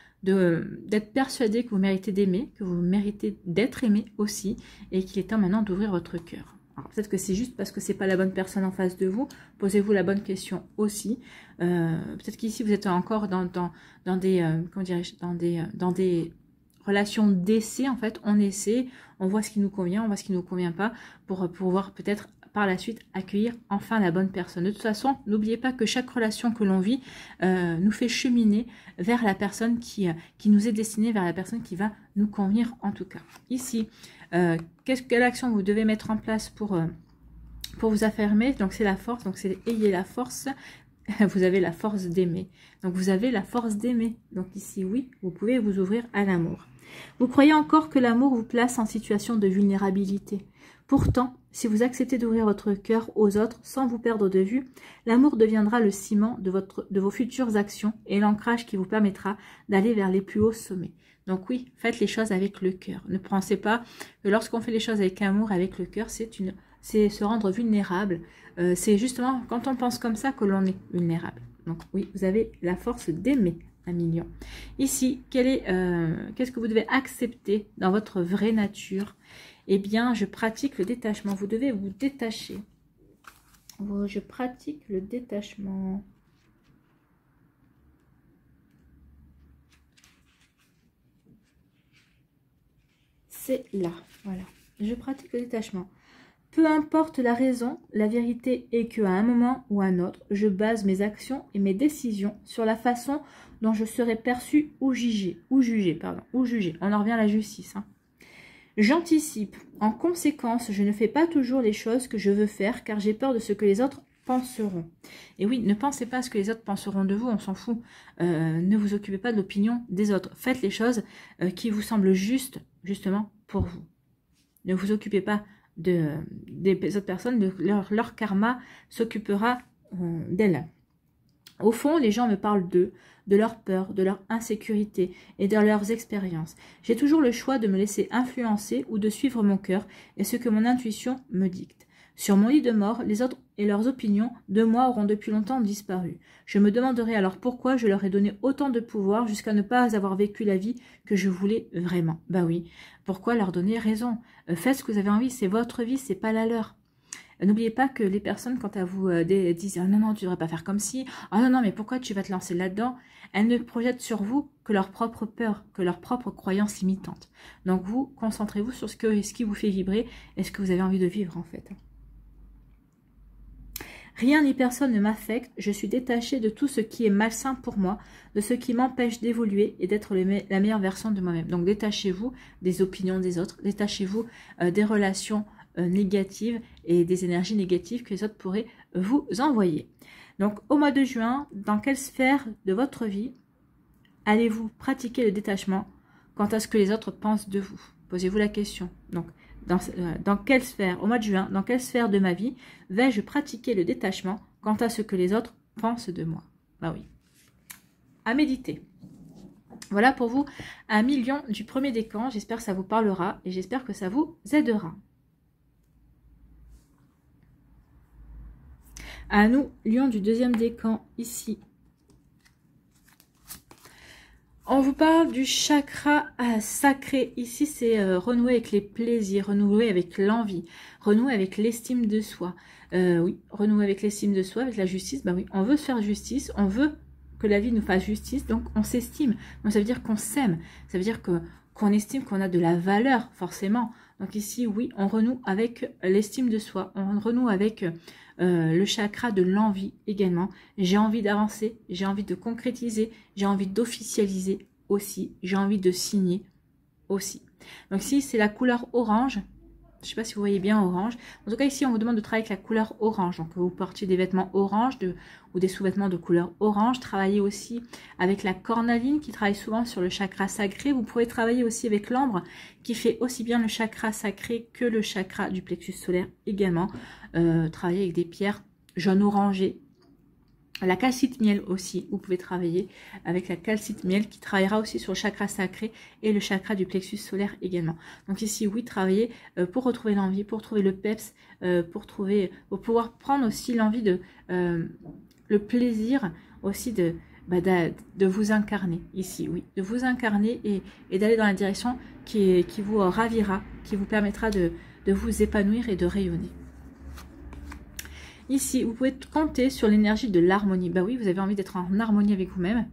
S1: d'être persuadé que vous méritez d'aimer, que vous méritez d'être aimé aussi, et qu'il est temps maintenant d'ouvrir votre cœur. Peut-être que c'est juste parce que c'est pas la bonne personne en face de vous. Posez-vous la bonne question aussi. Peut-être qu'ici vous êtes encore dans des comment dirais-je, dans des relations d'essai. En fait, on essaie, on voit ce qui nous convient, on voit ce qui nous convient pas, pour pouvoir peut-être par la suite accueillir enfin la bonne personne. De toute façon, n'oubliez pas que chaque relation que l'on vit nous fait cheminer vers la personne qui nous est destinée, vers la personne qui va nous convenir en tout cas. Ici, quelle action vous devez mettre en place pour vous affirmer? Donc c'est la force, donc c'est ayez la force. Vous avez la force d'aimer. Donc vous avez la force d'aimer. Donc ici, oui, vous pouvez vous ouvrir à l'amour. Vous croyez encore que l'amour vous place en situation de vulnérabilité. Pourtant, si vous acceptez d'ouvrir votre cœur aux autres sans vous perdre de vue, l'amour deviendra le ciment de vos futures actions et l'ancrage qui vous permettra d'aller vers les plus hauts sommets. Donc oui, faites les choses avec le cœur. Ne pensez pas que lorsqu'on fait les choses avec amour, avec le cœur, c'est se rendre vulnérable. C'est justement quand on pense comme ça que l'on est vulnérable. Donc oui, vous avez la force d'aimer, 1 million. Ici, qu'est-ce que vous devez accepter dans votre vraie nature? Eh bien, je pratique le détachement. Vous devez vous détacher. Je pratique le détachement. C'est là, voilà. Je pratique le détachement. Peu importe la raison, la vérité est qu'à un moment ou à un autre, je base mes actions et mes décisions sur la façon dont je serai perçu ou jugé. On en revient à la justice. J'anticipe. En conséquence, je ne fais pas toujours les choses que je veux faire car j'ai peur de ce que les autres penseront. Et oui, ne pensez pas à ce que les autres penseront de vous, on s'en fout. Ne vous occupez pas de l'opinion des autres. Faites les choses qui vous semblent justes, justement, pour vous. Ne vous occupez pas des autres personnes, leur karma s'occupera d'elles. Au fond, les gens me parlent d'eux, de leur peur, de leur insécurité et de leurs expériences. J'ai toujours le choix de me laisser influencer ou de suivre mon cœur et ce que mon intuition me dicte. Sur mon lit de mort, les autres et leurs opinions de moi auront depuis longtemps disparu. Je me demanderai alors pourquoi je leur ai donné autant de pouvoir jusqu'à ne pas avoir vécu la vie que je voulais vraiment. Bah oui, pourquoi leur donner raison? Faites ce que vous avez envie, c'est votre vie, c'est pas la leur. N'oubliez pas que les personnes, quand elles vous disent « Ah non, non, tu devrais pas faire comme ci. Ah non, non, mais pourquoi tu vas te lancer là-dedans ?» Elles ne projettent sur vous que leur propre peur, que leur propre croyance limitante. Donc vous, concentrez-vous sur ce qui vous fait vibrer et ce que vous avez envie de vivre en fait. Rien ni personne ne m'affecte, je suis détachée de tout ce qui est malsain pour moi, de ce qui m'empêche d'évoluer et d'être la meilleure version de moi-même. Donc détachez-vous des opinions des autres, détachez-vous des relations négatives et des énergies négatives que les autres pourraient vous envoyer. Donc au mois de juin, dans quelle sphère de votre vie allez-vous pratiquer le détachement quant à ce que les autres pensent de vous? Posez-vous la question. Donc dans quelle sphère, au mois de juin, dans quelle sphère de ma vie vais-je pratiquer le détachement quant à ce que les autres pensent de moi? Bah oui. À méditer. Voilà pour vous 1 million du premier décan. J'espère que ça vous parlera et j'espère que ça vous aidera. À nous, lion du deuxième décan, ici. On vous parle du chakra sacré. Ici, c'est renouer avec les plaisirs, renouer avec l'envie, renouer avec l'estime de soi. Oui, renouer avec l'estime de soi, avec la justice. Bah oui, on veut se faire justice, on veut que la vie nous fasse justice, donc on s'estime. Donc ça veut dire qu'on s'aime, ça veut dire qu'on estime qu'on a de la valeur, forcément. Donc ici, oui, on renoue avec l'estime de soi, on renoue avec le chakra de l'envie également. J'ai envie d'avancer, j'ai envie de concrétiser, j'ai envie d'officialiser aussi. J'ai envie de signer aussi. Donc ici, c'est la couleur orange. Je ne sais pas si vous voyez bien orange. En tout cas, ici, on vous demande de travailler avec la couleur orange. Donc, vous portiez des vêtements orange ou des sous-vêtements de couleur orange. Travaillez aussi avec la cornaline qui travaille souvent sur le chakra sacré. Vous pourrez travailler aussi avec l'ambre qui fait aussi bien le chakra sacré que le chakra du plexus solaire également. Travailler avec des pierres jaune orangé. La calcite miel aussi, vous pouvez travailler avec la calcite miel qui travaillera aussi sur le chakra sacré et le chakra du plexus solaire également. Donc ici, oui, travailler pour retrouver l'envie, pour trouver le peps, pour pouvoir prendre aussi l'envie de, le plaisir aussi de vous incarner ici, oui, de vous incarner et d'aller dans la direction qui vous ravira, qui vous permettra de vous épanouir et de rayonner. Ici, vous pouvez compter sur l'énergie de l'harmonie. Bah oui, vous avez envie d'être en harmonie avec vous-même.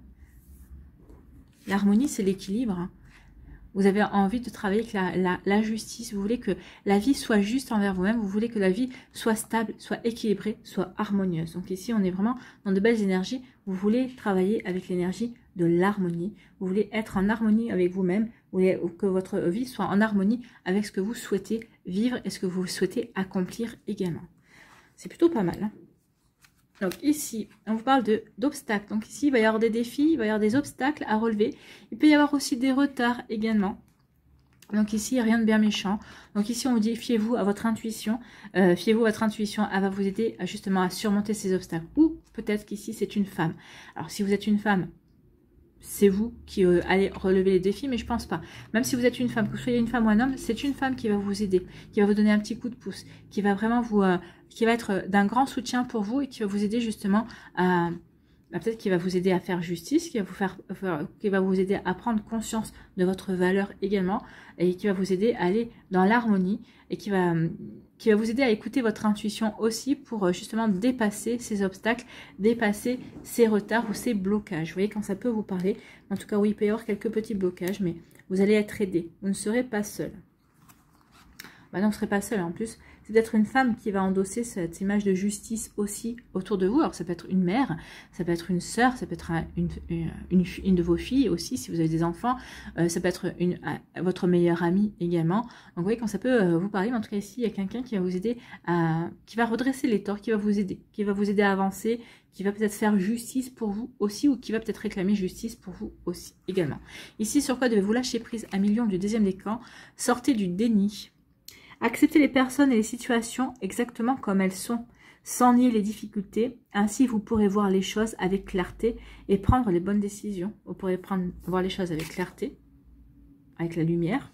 S1: L'harmonie, c'est l'équilibre. Hein. Vous avez envie de travailler avec la justice. Vous voulez que la vie soit juste envers vous-même. Vous voulez que la vie soit stable, soit équilibrée, soit harmonieuse. Donc ici, on est vraiment dans de belles énergies. Vous voulez travailler avec l'énergie de l'harmonie. Vous voulez être en harmonie avec vous-même. Vous voulez que votre vie soit en harmonie avec ce que vous souhaitez vivre et ce que vous souhaitez accomplir également. C'est plutôt pas mal. Hein. Donc ici, on vous parle d'obstacles. Donc ici, il va y avoir des défis, il va y avoir des obstacles à relever. Il peut y avoir aussi des retards également. Donc ici, rien de bien méchant. Donc ici, on vous dit, fiez-vous à votre intuition. Fiez-vous à votre intuition, elle va vous aider justement à surmonter ces obstacles. Ou peut-être qu'ici, c'est une femme. Alors si vous êtes une femme, c'est vous qui allez relever les défis, mais je pense pas. Même si vous êtes une femme, que vous soyez une femme ou un homme, c'est une femme qui va vous aider, qui va vous donner un petit coup de pouce, qui va vraiment vous, qui va être d'un grand soutien pour vous et qui va vous aider justement à, peut-être qui va vous aider à faire justice, qui va vous aider à prendre conscience de votre valeur également et qui va vous aider à aller dans l'harmonie et qui va vous aider à écouter votre intuition aussi pour justement dépasser ces obstacles, dépasser ces retards ou ces blocages. Vous voyez quand ça peut vous parler. En tout cas, oui, il peut y avoir quelques petits blocages, mais vous allez être aidé. Vous ne serez pas seul. Bah non, vous ne serez pas seul. En plus, c'est d'être une femme qui va endosser cette image de justice aussi autour de vous. Alors, ça peut être une mère, ça peut être une sœur, ça peut être une de vos filles aussi, si vous avez des enfants. Ça peut être votre meilleure amie également. Donc, vous voyez, quand ça peut vous parler, mais en tout cas, ici, il y a quelqu'un qui va vous aider qui va redresser les torts, qui va vous aider à avancer, qui va peut-être faire justice pour vous aussi, ou qui va peut-être réclamer justice pour vous aussi également. Ici, sur quoi devez-vous lâcher prise? 1 million du deuxième décan. Sortez du déni. Acceptez les personnes et les situations exactement comme elles sont, sans nier les difficultés. Ainsi, vous pourrez voir les choses avec clarté et prendre les bonnes décisions. Vous pourrez voir les choses avec clarté, avec la lumière,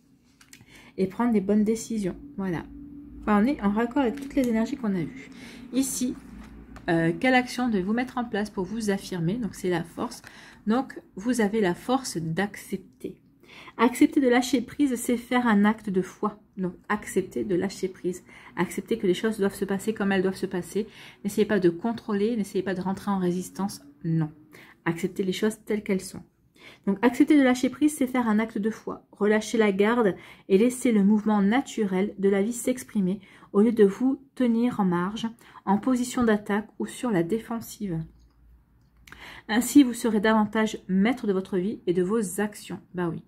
S1: et prendre des bonnes décisions. Voilà. Enfin, on est en raccord avec toutes les énergies qu'on a vues. Ici, quelle action devez-vous mettre en place pour vous affirmer? Donc, c'est la force. Donc, vous avez la force d'accepter. Accepter de lâcher prise, c'est faire un acte de foi. Donc, accepter de lâcher prise. Accepter que les choses doivent se passer comme elles doivent se passer. N'essayez pas de contrôler, n'essayez pas de rentrer en résistance. Non. Acceptez les choses telles qu'elles sont. Donc, accepter de lâcher prise, c'est faire un acte de foi. Relâcher la garde et laisser le mouvement naturel de la vie s'exprimer au lieu de vous tenir en marge, en position d'attaque ou sur la défensive. Ainsi, vous serez davantage maître de votre vie et de vos actions. Bah oui.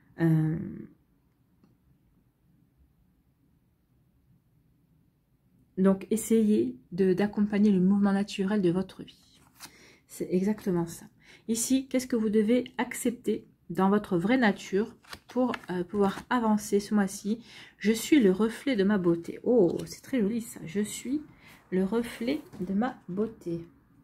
S1: Donc, essayez d'accompagner le mouvement naturel de votre vie. C'est exactement ça. Ici, qu'est-ce que vous devez accepter dans votre vraie nature pour pouvoir avancer ce mois-ci? Je suis le reflet de ma beauté. Oh, c'est très joli ça. Je suis le reflet de ma beauté.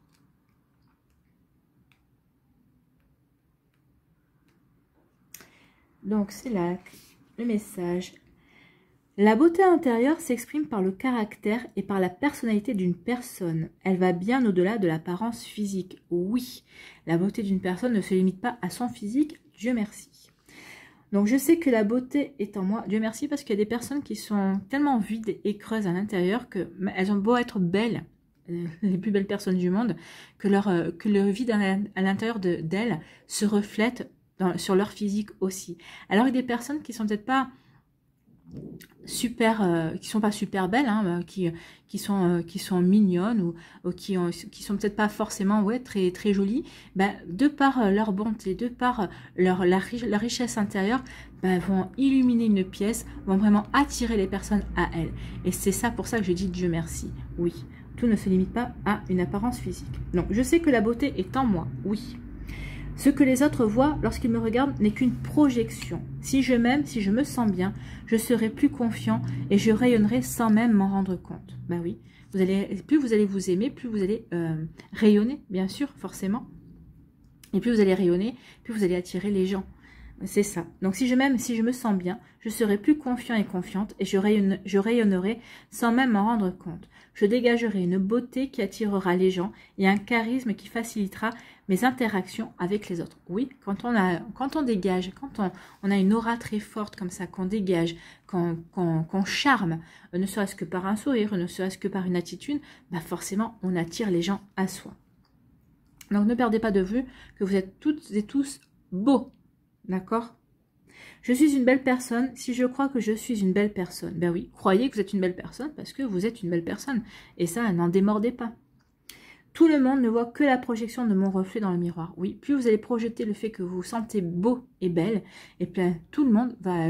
S1: Donc, c'est là le message. La beauté intérieure s'exprime par le caractère et par la personnalité d'une personne. Elle va bien au-delà de l'apparence physique. Oui, la beauté d'une personne ne se limite pas à son physique, Dieu merci. Donc, je sais que la beauté est en moi, Dieu merci, parce qu'il y a des personnes qui sont tellement vides et creuses à l'intérieur qu'elles ont beau être belles, les plus belles personnes du monde, que leur vide à l'intérieur d'elles se reflète sur leur physique aussi. Alors, il y a des personnes qui sont peut-être pas super, qui sont pas super belles, hein, qui sont mignonnes ou qui sont peut-être pas forcément très très jolies, ben, de par leur bonté, de par leur richesse intérieure, ben, vont illuminer une pièce, vont vraiment attirer les personnes à elles. Et c'est ça pour ça que je dis Dieu merci. Oui, tout ne se limite pas à une apparence physique. Donc je sais que la beauté est en moi, oui. Ce que les autres voient lorsqu'ils me regardent n'est qu'une projection. Si je m'aime, si je me sens bien, je serai plus confiant et je rayonnerai sans même m'en rendre compte. Ben oui, plus vous allez vous aimer, plus vous allez rayonner, bien sûr, forcément. Et plus vous allez rayonner, plus vous allez attirer les gens. C'est ça. Donc si je m'aime, si je me sens bien, je serai plus confiant et confiante et je rayonnerai sans même m'en rendre compte. Je dégagerai une beauté qui attirera les gens et un charisme qui facilitera mes interactions avec les autres. Oui, quand on dégage, quand on a une aura très forte comme ça, qu'on dégage, qu'on charme, ne serait-ce que par un sourire, ne serait-ce que par une attitude, bah forcément on attire les gens à soi. Donc ne perdez pas de vue que vous êtes toutes et tous beaux. D'accord? Je suis une belle personne si je crois que je suis une belle personne. Ben oui, croyez que vous êtes une belle personne parce que vous êtes une belle personne. Et ça, n'en démordez pas. Tout le monde ne voit que la projection de mon reflet dans le miroir. Oui, plus vous allez projeter le fait que vous vous sentez beau et belle, et bien tout le monde va,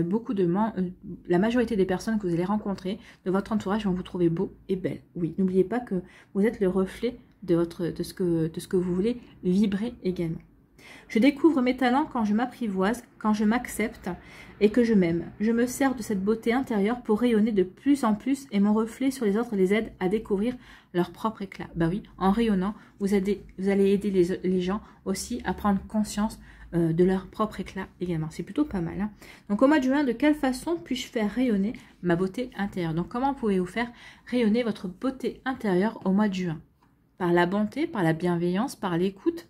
S1: la majorité des personnes que vous allez rencontrer de votre entourage vont vous trouver beau et belle. Oui, n'oubliez pas que vous êtes le reflet de ce que vous voulez vibrer également. Je découvre mes talents quand je m'apprivoise, quand je m'accepte et que je m'aime. Je me sers de cette beauté intérieure pour rayonner de plus en plus et mon reflet sur les autres les aide à découvrir leur propre éclat. Bah oui, en rayonnant, vous allez aider les gens aussi à prendre conscience de leur propre éclat également. C'est plutôt pas mal. Hein. Donc au mois de juin, de quelle façon puis-je faire rayonner ma beauté intérieure? Donc comment pouvez-vous faire rayonner votre beauté intérieure au mois de juin? Par la bonté, par la bienveillance, par l'écoute,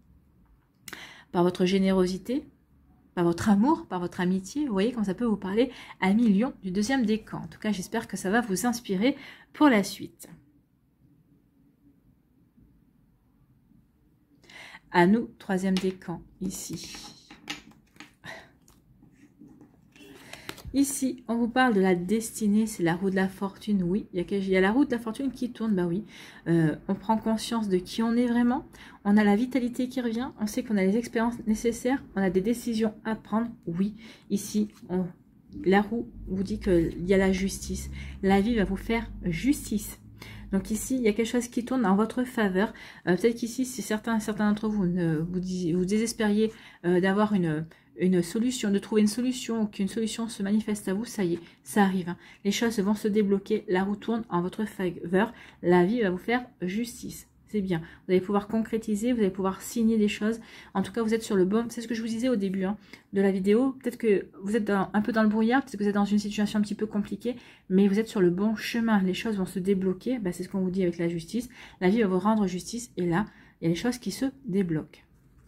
S1: par votre générosité, par votre amour, par votre amitié. Vous voyez comme ça peut vous parler à millions du deuxième décan. En tout cas, j'espère que ça va vous inspirer pour la suite. À nous, troisième décan, ici. Ici, on vous parle de la destinée, c'est la roue de la fortune, oui. Il y a la roue de la fortune qui tourne, bah oui. On prend conscience de qui on est vraiment. On a la vitalité qui revient. On sait qu'on a les expériences nécessaires. On a des décisions à prendre, oui. Ici, la roue vous dit qu'il y a la justice. La vie va vous faire justice. Donc ici, il y a quelque chose qui tourne en votre faveur. Peut-être qu'ici, si certains d'entre vous vous désespériez d'avoir une solution, de trouver une solution ou qu'une solution se manifeste à vous, ça y est, ça arrive. Hein. Les choses vont se débloquer, la roue tourne en votre faveur, la vie va vous faire justice. C'est bien. Vous allez pouvoir concrétiser, vous allez pouvoir signer des choses. En tout cas, vous êtes sur le bon... C'est ce que je vous disais au début de la vidéo. Peut-être que vous êtes un peu dans le brouillard, peut-être que vous êtes dans une situation un petit peu compliquée, mais vous êtes sur le bon chemin. Les choses vont se débloquer. Ben, c'est ce qu'on vous dit avec la justice. La vie va vous rendre justice et là, il y a des choses qui se débloquent.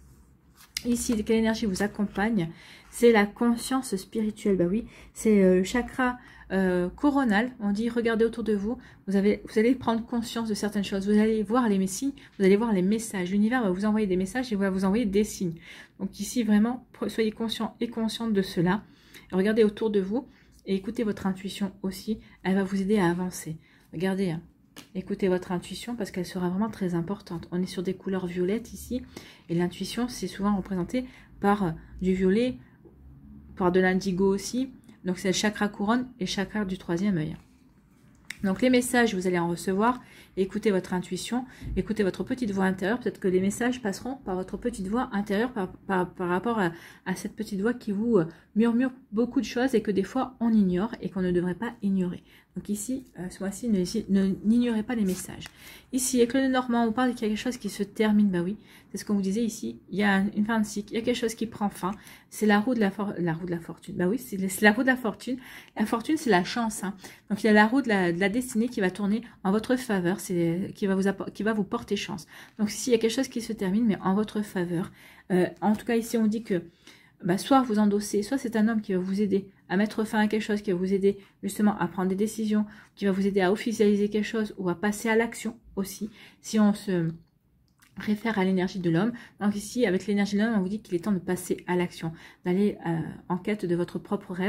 S1: Ici, quelle énergie vous accompagne? C'est la conscience spirituelle. Bah oui, c'est le chakra coronal. On dit, regardez autour de vous. Vous allez prendre conscience de certaines choses. Vous allez voir les signes, vous allez voir les messages. L'univers va vous envoyer des messages et va vous envoyer des signes. Donc ici, vraiment, soyez conscient et consciente de cela. Regardez autour de vous et écoutez votre intuition aussi. Elle va vous aider à avancer. Regardez, hein. Écoutez votre intuition parce qu'elle sera vraiment très importante. On est sur des couleurs violettes ici. Et l'intuition, c'est souvent représenté par du violet, par de l'indigo aussi. Donc c'est le chakra couronne et le chakra du troisième œil. Donc les messages, vous allez en recevoir. Écoutez votre intuition, écoutez votre petite voix intérieure. Peut-être que les messages passeront par votre petite voix intérieure par rapport à cette petite voix qui vous murmure beaucoup de choses et que des fois on ignore et qu'on ne devrait pas ignorer. Donc ici, ce mois-ci, n'ignorez pas les messages. Ici, avec le Normand, on parle qu'il y a quelque chose qui se termine. Bah oui, c'est ce qu'on vous disait ici. Il y a une fin de cycle, il y a quelque chose qui prend fin. C'est la roue de la fortune. Bah oui, c'est la roue de la fortune. La fortune, c'est la chance. Hein. Donc il y a la roue de la destinée qui va tourner en votre faveur, qui va vous porter chance. Donc ici, il y a quelque chose qui se termine, mais en votre faveur. En tout cas, ici, on dit que soit vous endossez, soit c'est un homme qui va vous aider à mettre fin à quelque chose, qui va vous aider justement à prendre des décisions, qui va vous aider à officialiser quelque chose ou à passer à l'action aussi, si on se réfère à l'énergie de l'homme. Donc ici, avec l'énergie de l'homme, on vous dit qu'il est temps de passer à l'action, d'aller en quête de votre propre rêve,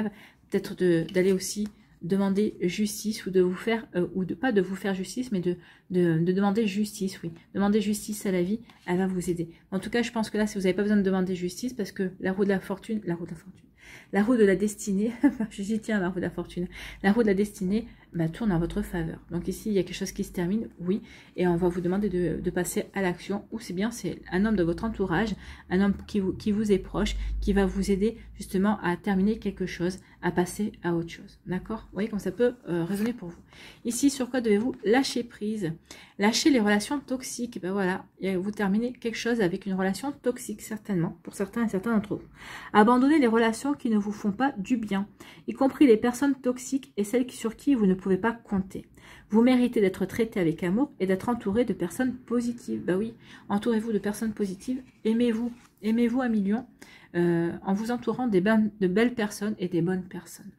S1: peut-être d'aller aussi demander justice ou de vous faire, ou de pas de vous faire justice, mais de demander justice, oui. Demander justice à la vie, elle va vous aider. En tout cas, je pense que là, si vous n'avez pas besoin de demander justice, parce que la roue de la fortune, la roue de la destinée, j'y tiens, la roue de la fortune, la roue de la destinée tourne en votre faveur. Donc ici, il y a quelque chose qui se termine, oui, et on va vous demander de passer à l'action, ou c'est bien, c'est un homme de votre entourage, un homme qui vous est proche, qui va vous aider justement à terminer quelque chose, à passer à autre chose. D'accord? Vous voyez comme ça peut résonner pour vous. Ici, sur quoi devez-vous lâcher prise? Lâcher les relations toxiques. Ben voilà, vous terminez quelque chose avec une relation toxique, certainement, pour certains et certains d'entre vous. Abandonnez les relations qui ne vous font pas du bien, y compris les personnes toxiques et celles sur qui vous ne pouvez pas compter. Vous méritez d'être traité avec amour et d'être entouré de personnes positives. Bah oui, entourez-vous de personnes positives, aimez-vous à millions, en vous entourant de belles personnes et des bonnes personnes.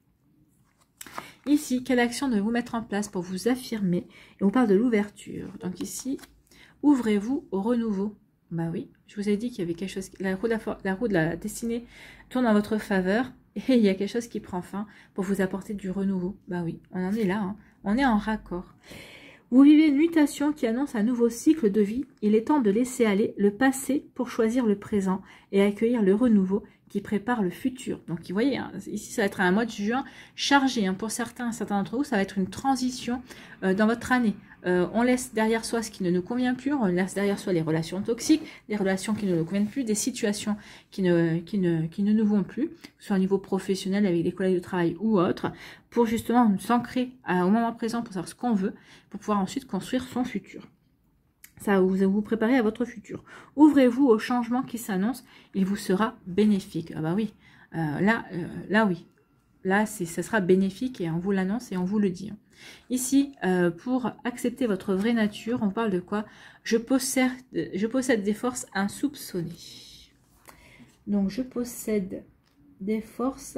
S1: Ici, quelle action devez-vous mettre en place pour vous affirmer? Et on parle de l'ouverture. Donc ici, ouvrez-vous au renouveau. Bah oui, je vous ai dit qu'il y avait quelque chose, la roue de la destinée tourne en votre faveur et il y a quelque chose qui prend fin pour vous apporter du renouveau. Bah oui, on en est là, hein. On est en raccord. Vous vivez une mutation qui annonce un nouveau cycle de vie. Il est temps de laisser aller le passé pour choisir le présent et accueillir le renouveau qui prépare le futur. Donc, vous voyez, hein, ici, ça va être un mois de juin chargé. Hein, pour certains d'entre vous, ça va être une transition dans votre année. On laisse derrière soi ce qui ne nous convient plus, on laisse derrière soi les relations toxiques, les relations qui ne nous conviennent plus, des situations qui ne nous vont plus, soit au niveau professionnel avec des collègues de travail ou autre, pour justement s'ancrer au moment présent pour savoir ce qu'on veut, pour pouvoir ensuite construire son futur. Ça, vous préparez à votre futur. Ouvrez-vous au changement qui s'annonce, il vous sera bénéfique. Ah bah oui, là oui. Là, ça sera bénéfique et on vous l'annonce et on vous le dit. Ici, pour accepter votre vraie nature, on parle de quoi? Je possède des forces insoupçonnées. Donc, je possède des forces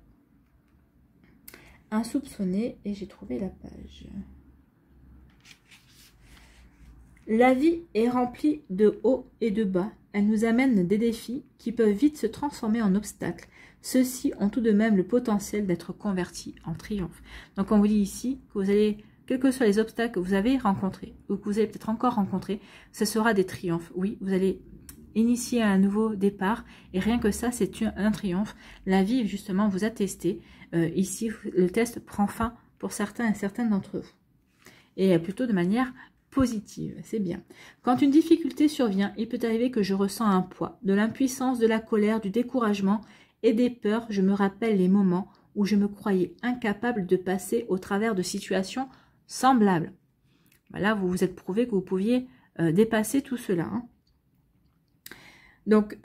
S1: insoupçonnées et j'ai trouvé la page. La vie est remplie de hauts et de bas. Elle nous amène des défis qui peuvent vite se transformer en obstacles. Ceux-ci ont tout de même le potentiel d'être convertis en triomphe. Donc on vous dit ici que vous allez, quels que soient les obstacles que vous avez rencontrés, ou que vous allez peut-être encore rencontrer, ce sera des triomphes. Oui, vous allez initier un nouveau départ, et rien que ça, c'est un triomphe. La vie, justement, vous a testé. Ici, le test prend fin pour certains et certaines d'entre vous. Et plutôt de manière positive, c'est bien. Quand une difficulté survient, il peut arriver que je ressens un poids, de l'impuissance, de la colère, du découragement et des peurs. Je me rappelle les moments où je me croyais incapable de passer au travers de situations semblables. Là, vous vous êtes prouvé que vous pouviez dépasser tout cela. Hein. Donc,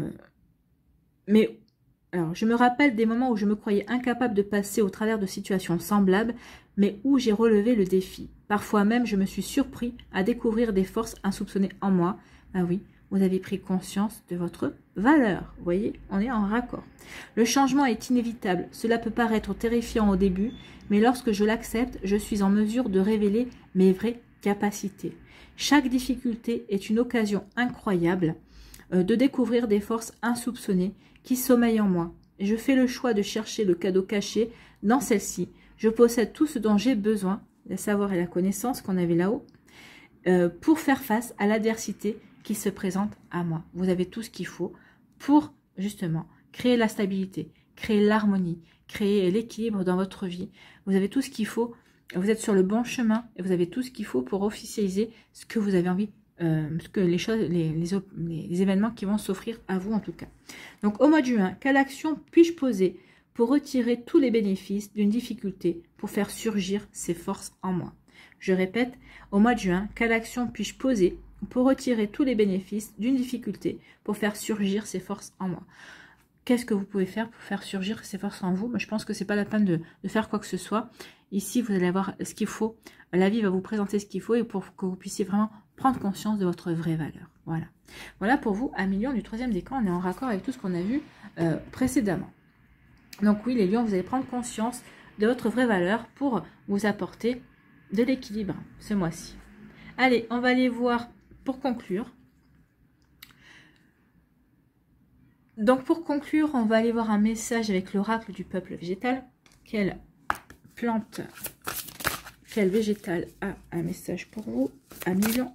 S1: alors, je me rappelle des moments où je me croyais incapable de passer au travers de situations semblables, mais où j'ai relevé le défi. Parfois même, je me suis surpris à découvrir des forces insoupçonnées en moi. Ah oui, vous avez pris conscience de votre valeur. Vous voyez, on est en raccord. Le changement est inévitable. Cela peut paraître terrifiant au début, mais lorsque je l'accepte, je suis en mesure de révéler mes vraies capacités. Chaque difficulté est une occasion incroyable de découvrir des forces insoupçonnées qui sommeillent en moi. Et je fais le choix de chercher le cadeau caché dans celle-ci. Je possède tout ce dont j'ai besoin, le savoir et la connaissance qu'on avait là-haut, pour faire face à l'adversité qui se présente à moi. Vous avez tout ce qu'il faut pour, justement, créer la stabilité, créer l'harmonie, créer l'équilibre dans votre vie. Vous avez tout ce qu'il faut, vous êtes sur le bon chemin et vous avez tout ce qu'il faut pour officialiser ce que vous avez envie que les événements qui vont s'offrir à vous en tout cas. Donc au mois de juin, quelle action puis-je poser pour retirer tous les bénéfices d'une difficulté pour faire surgir ces forces en moi? Je répète, au mois de juin, quelle action puis-je poser pour retirer tous les bénéfices d'une difficulté pour faire surgir ces forces en moi? Qu'est-ce que vous pouvez faire pour faire surgir ces forces en vous? Moi, je pense que c'est pas la peine de faire quoi que ce soit. Ici, vous allez avoir ce qu'il faut. La vie va vous présenter ce qu'il faut et pour que vous puissiez vraiment prendre conscience de votre vraie valeur. Voilà. Voilà pour vous, un million du troisième décan. On est en raccord avec tout ce qu'on a vu précédemment. Donc oui, les lions, vous allez prendre conscience de votre vraie valeur pour vous apporter de l'équilibre ce mois-ci. Allez, on va aller voir pour conclure. Donc pour conclure, on va aller voir un message avec l'oracle du peuple végétal. Quelle plante, quel végétal a un message pour vous, un million?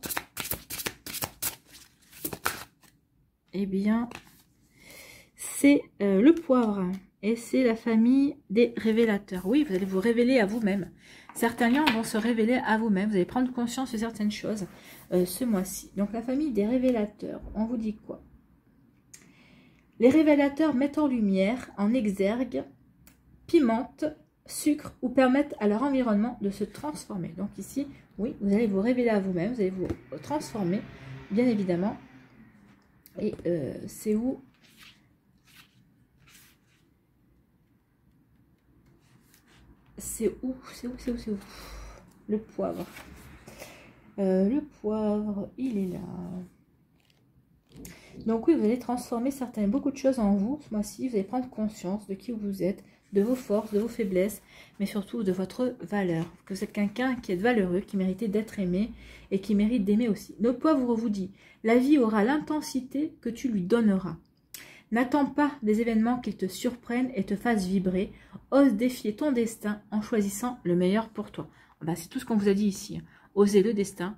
S1: Eh bien, c'est le poivre. Et c'est la famille des révélateurs. Oui, vous allez vous révéler à vous-même. Certains liens vont se révéler à vous-même. Vous allez prendre conscience de certaines choses ce mois-ci. Donc la famille des révélateurs, on vous dit quoi? Les révélateurs mettent en lumière, en exergue, pimentent, sucrent ou permettent à leur environnement de se transformer. Donc ici, oui, vous allez vous révéler à vous-même, vous allez vous transformer, bien évidemment. Et c'est où? C'est où? Le poivre. Le poivre, il est là. Donc oui, vous allez transformer beaucoup de choses en vous ce mois-ci. Vous allez prendre conscience de qui vous êtes, de vos forces, de vos faiblesses, mais surtout de votre valeur. Que vous êtes quelqu'un qui est valeureux, qui mérite d'être aimé et qui mérite d'aimer aussi. Le poivre vous dit, la vie aura l'intensité que tu lui donneras. N'attends pas des événements qui te surprennent et te fassent vibrer. Ose défier ton destin en choisissant le meilleur pour toi. Ben, c'est tout ce qu'on vous a dit ici. Osez le destin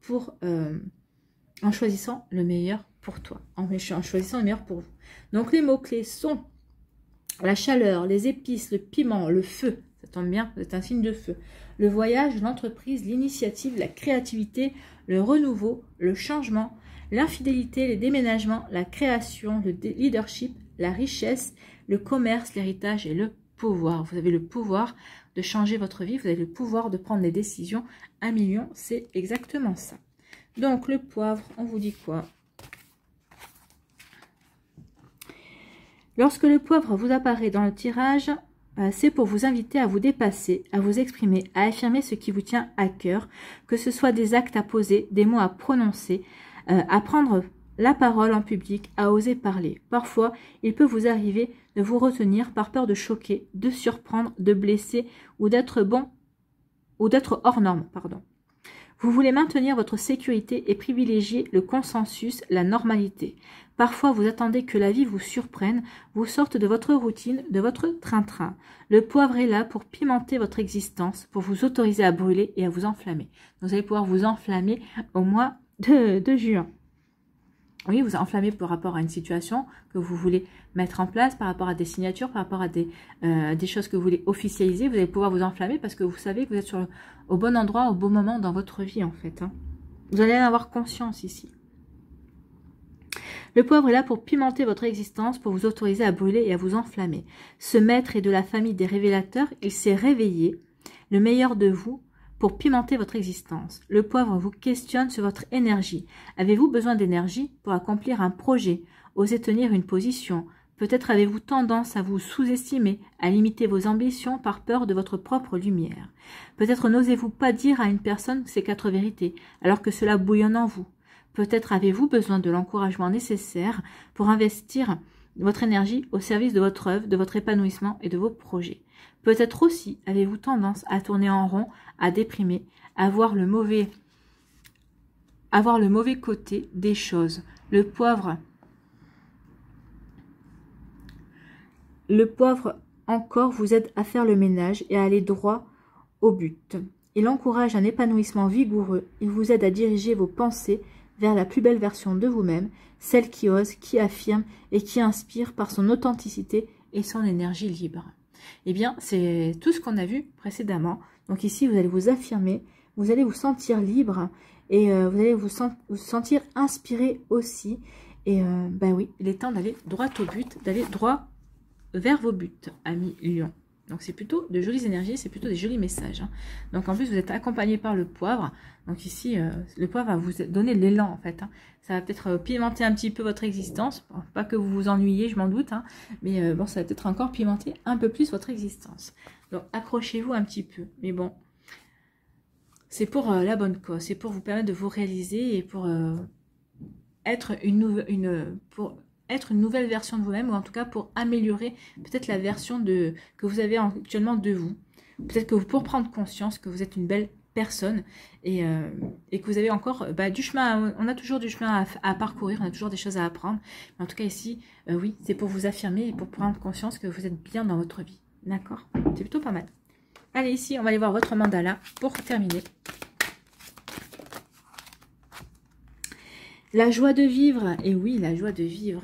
S1: en choisissant le meilleur pour toi. En choisissant le meilleur pour vous. Donc les mots-clés sont la chaleur, les épices, le piment, le feu. Ça tombe bien, vous êtes un signe de feu. Le voyage, l'entreprise, l'initiative, la créativité, le renouveau, le changement, l'infidélité, les déménagements, la création, le leadership, la richesse, le commerce, l'héritage et le pouvoir. Vous avez le pouvoir de changer votre vie, vous avez le pouvoir de prendre des décisions. 1 million, c'est exactement ça. Donc le poivre, on vous dit quoi? Lorsque le poivre vous apparaît dans le tirage, c'est pour vous inviter à vous dépasser, à vous exprimer, à affirmer ce qui vous tient à cœur, que ce soit des actes à poser, des mots à prononcer, à prendre la parole en public, à oser parler. Parfois, il peut vous arriver de vous retenir par peur de choquer, de surprendre, de blesser ou d'être hors norme, pardon. Vous voulez maintenir votre sécurité et privilégier le consensus, la normalité. Parfois, vous attendez que la vie vous surprenne, vous sorte de votre routine, de votre train-train. Le poivre est là pour pimenter votre existence, pour vous autoriser à brûler et à vous enflammer. Vous allez pouvoir vous enflammer au mois de juin. Oui, vous enflammez par rapport à une situation que vous voulez mettre en place, par rapport à des signatures, par rapport à des choses que vous voulez officialiser. Vous allez pouvoir vous enflammer parce que vous savez que vous êtes au bon endroit, au bon moment dans votre vie en fait. Hein. Vous allez en avoir conscience ici. Le poivre est là pour pimenter votre existence, pour vous autoriser à brûler et à vous enflammer. Ce maître est de la famille des révélateurs, il s'est réveillé, le meilleur de vous, pour pimenter votre existence. Le poivre vous questionne sur votre énergie. Avez-vous besoin d'énergie pour accomplir un projet? Osez tenir une position. Peut-être avez-vous tendance à vous sous-estimer, à limiter vos ambitions par peur de votre propre lumière. Peut-être n'osez-vous pas dire à une personne ces 4 vérités, alors que cela bouillonne en vous. Peut-être avez-vous besoin de l'encouragement nécessaire pour investir votre énergie au service de votre œuvre, de votre épanouissement et de vos projets. Peut-être aussi avez-vous tendance à tourner en rond, à déprimer, à voir le mauvais côté des choses. Le poivre encore vous aide à faire le ménage et à aller droit au but. Il encourage un épanouissement vigoureux. Il vous aide à diriger vos pensées vers la plus belle version de vous-même, celle qui ose, qui affirme et qui inspire par son authenticité et son énergie libre. Eh bien, c'est tout ce qu'on a vu précédemment. Donc ici, vous allez vous affirmer, vous allez vous sentir libre et vous allez vous sentir inspiré aussi. Et ben oui, il est temps d'aller droit au but, d'aller droit vers vos buts, amis lions. Donc c'est plutôt de jolies énergies, c'est plutôt des jolis messages. Hein. Donc en plus, vous êtes accompagné par le poivre. Donc ici, le poivre va vous donner de l'élan en fait. Hein. Ça va peut-être pimenter un petit peu votre existence. Bon, pas que vous vous ennuyez, je m'en doute. Hein. Mais bon, ça va peut-être encore pimenter un peu plus votre existence. Donc accrochez-vous un petit peu. Mais bon, c'est pour la bonne cause. C'est pour vous permettre de vous réaliser et pour être une nouvelle version de vous-même, ou en tout cas pour améliorer peut-être la version que vous avez actuellement de vous. Peut-être que pour prendre conscience que vous êtes une belle personne et que vous avez encore du chemin, on a toujours du chemin à parcourir, on a toujours des choses à apprendre. Mais en tout cas ici, oui, c'est pour vous affirmer et pour prendre conscience que vous êtes bien dans votre vie. D'accord? C'est plutôt pas mal. Allez, ici, on va aller voir votre mandala pour terminer. La joie de vivre, et oui, la joie de vivre.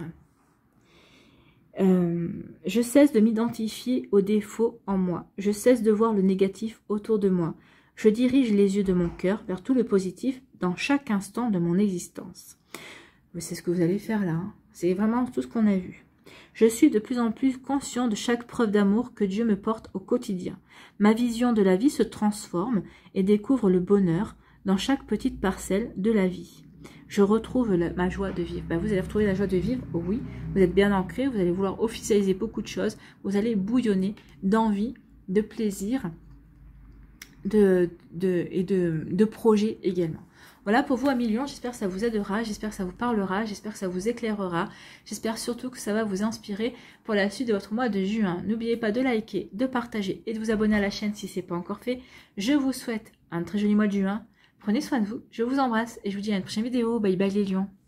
S1: Je cesse de m'identifier aux défauts en moi. Je cesse de voir le négatif autour de moi. Je dirige les yeux de mon cœur vers tout le positif dans chaque instant de mon existence. C'est ce que vous allez faire là. Hein. C'est vraiment tout ce qu'on a vu. Je suis de plus en plus conscient de chaque preuve d'amour que Dieu me porte au quotidien. Ma vision de la vie se transforme et découvre le bonheur dans chaque petite parcelle de la vie. Je retrouve ma joie de vivre. Vous allez retrouver la joie de vivre, oui. Vous êtes bien ancré, vous allez vouloir officialiser beaucoup de choses. Vous allez bouillonner d'envie, de plaisir et de projets également. Voilà pour vous, Amis Lion. J'espère que ça vous aidera, j'espère que ça vous parlera, j'espère que ça vous éclairera. J'espère surtout que ça va vous inspirer pour la suite de votre mois de juin. N'oubliez pas de liker, de partager et de vous abonner à la chaîne si ce n'est pas encore fait. Je vous souhaite un très joli mois de juin. Prenez soin de vous, je vous embrasse et je vous dis à une prochaine vidéo. Bye bye les lions.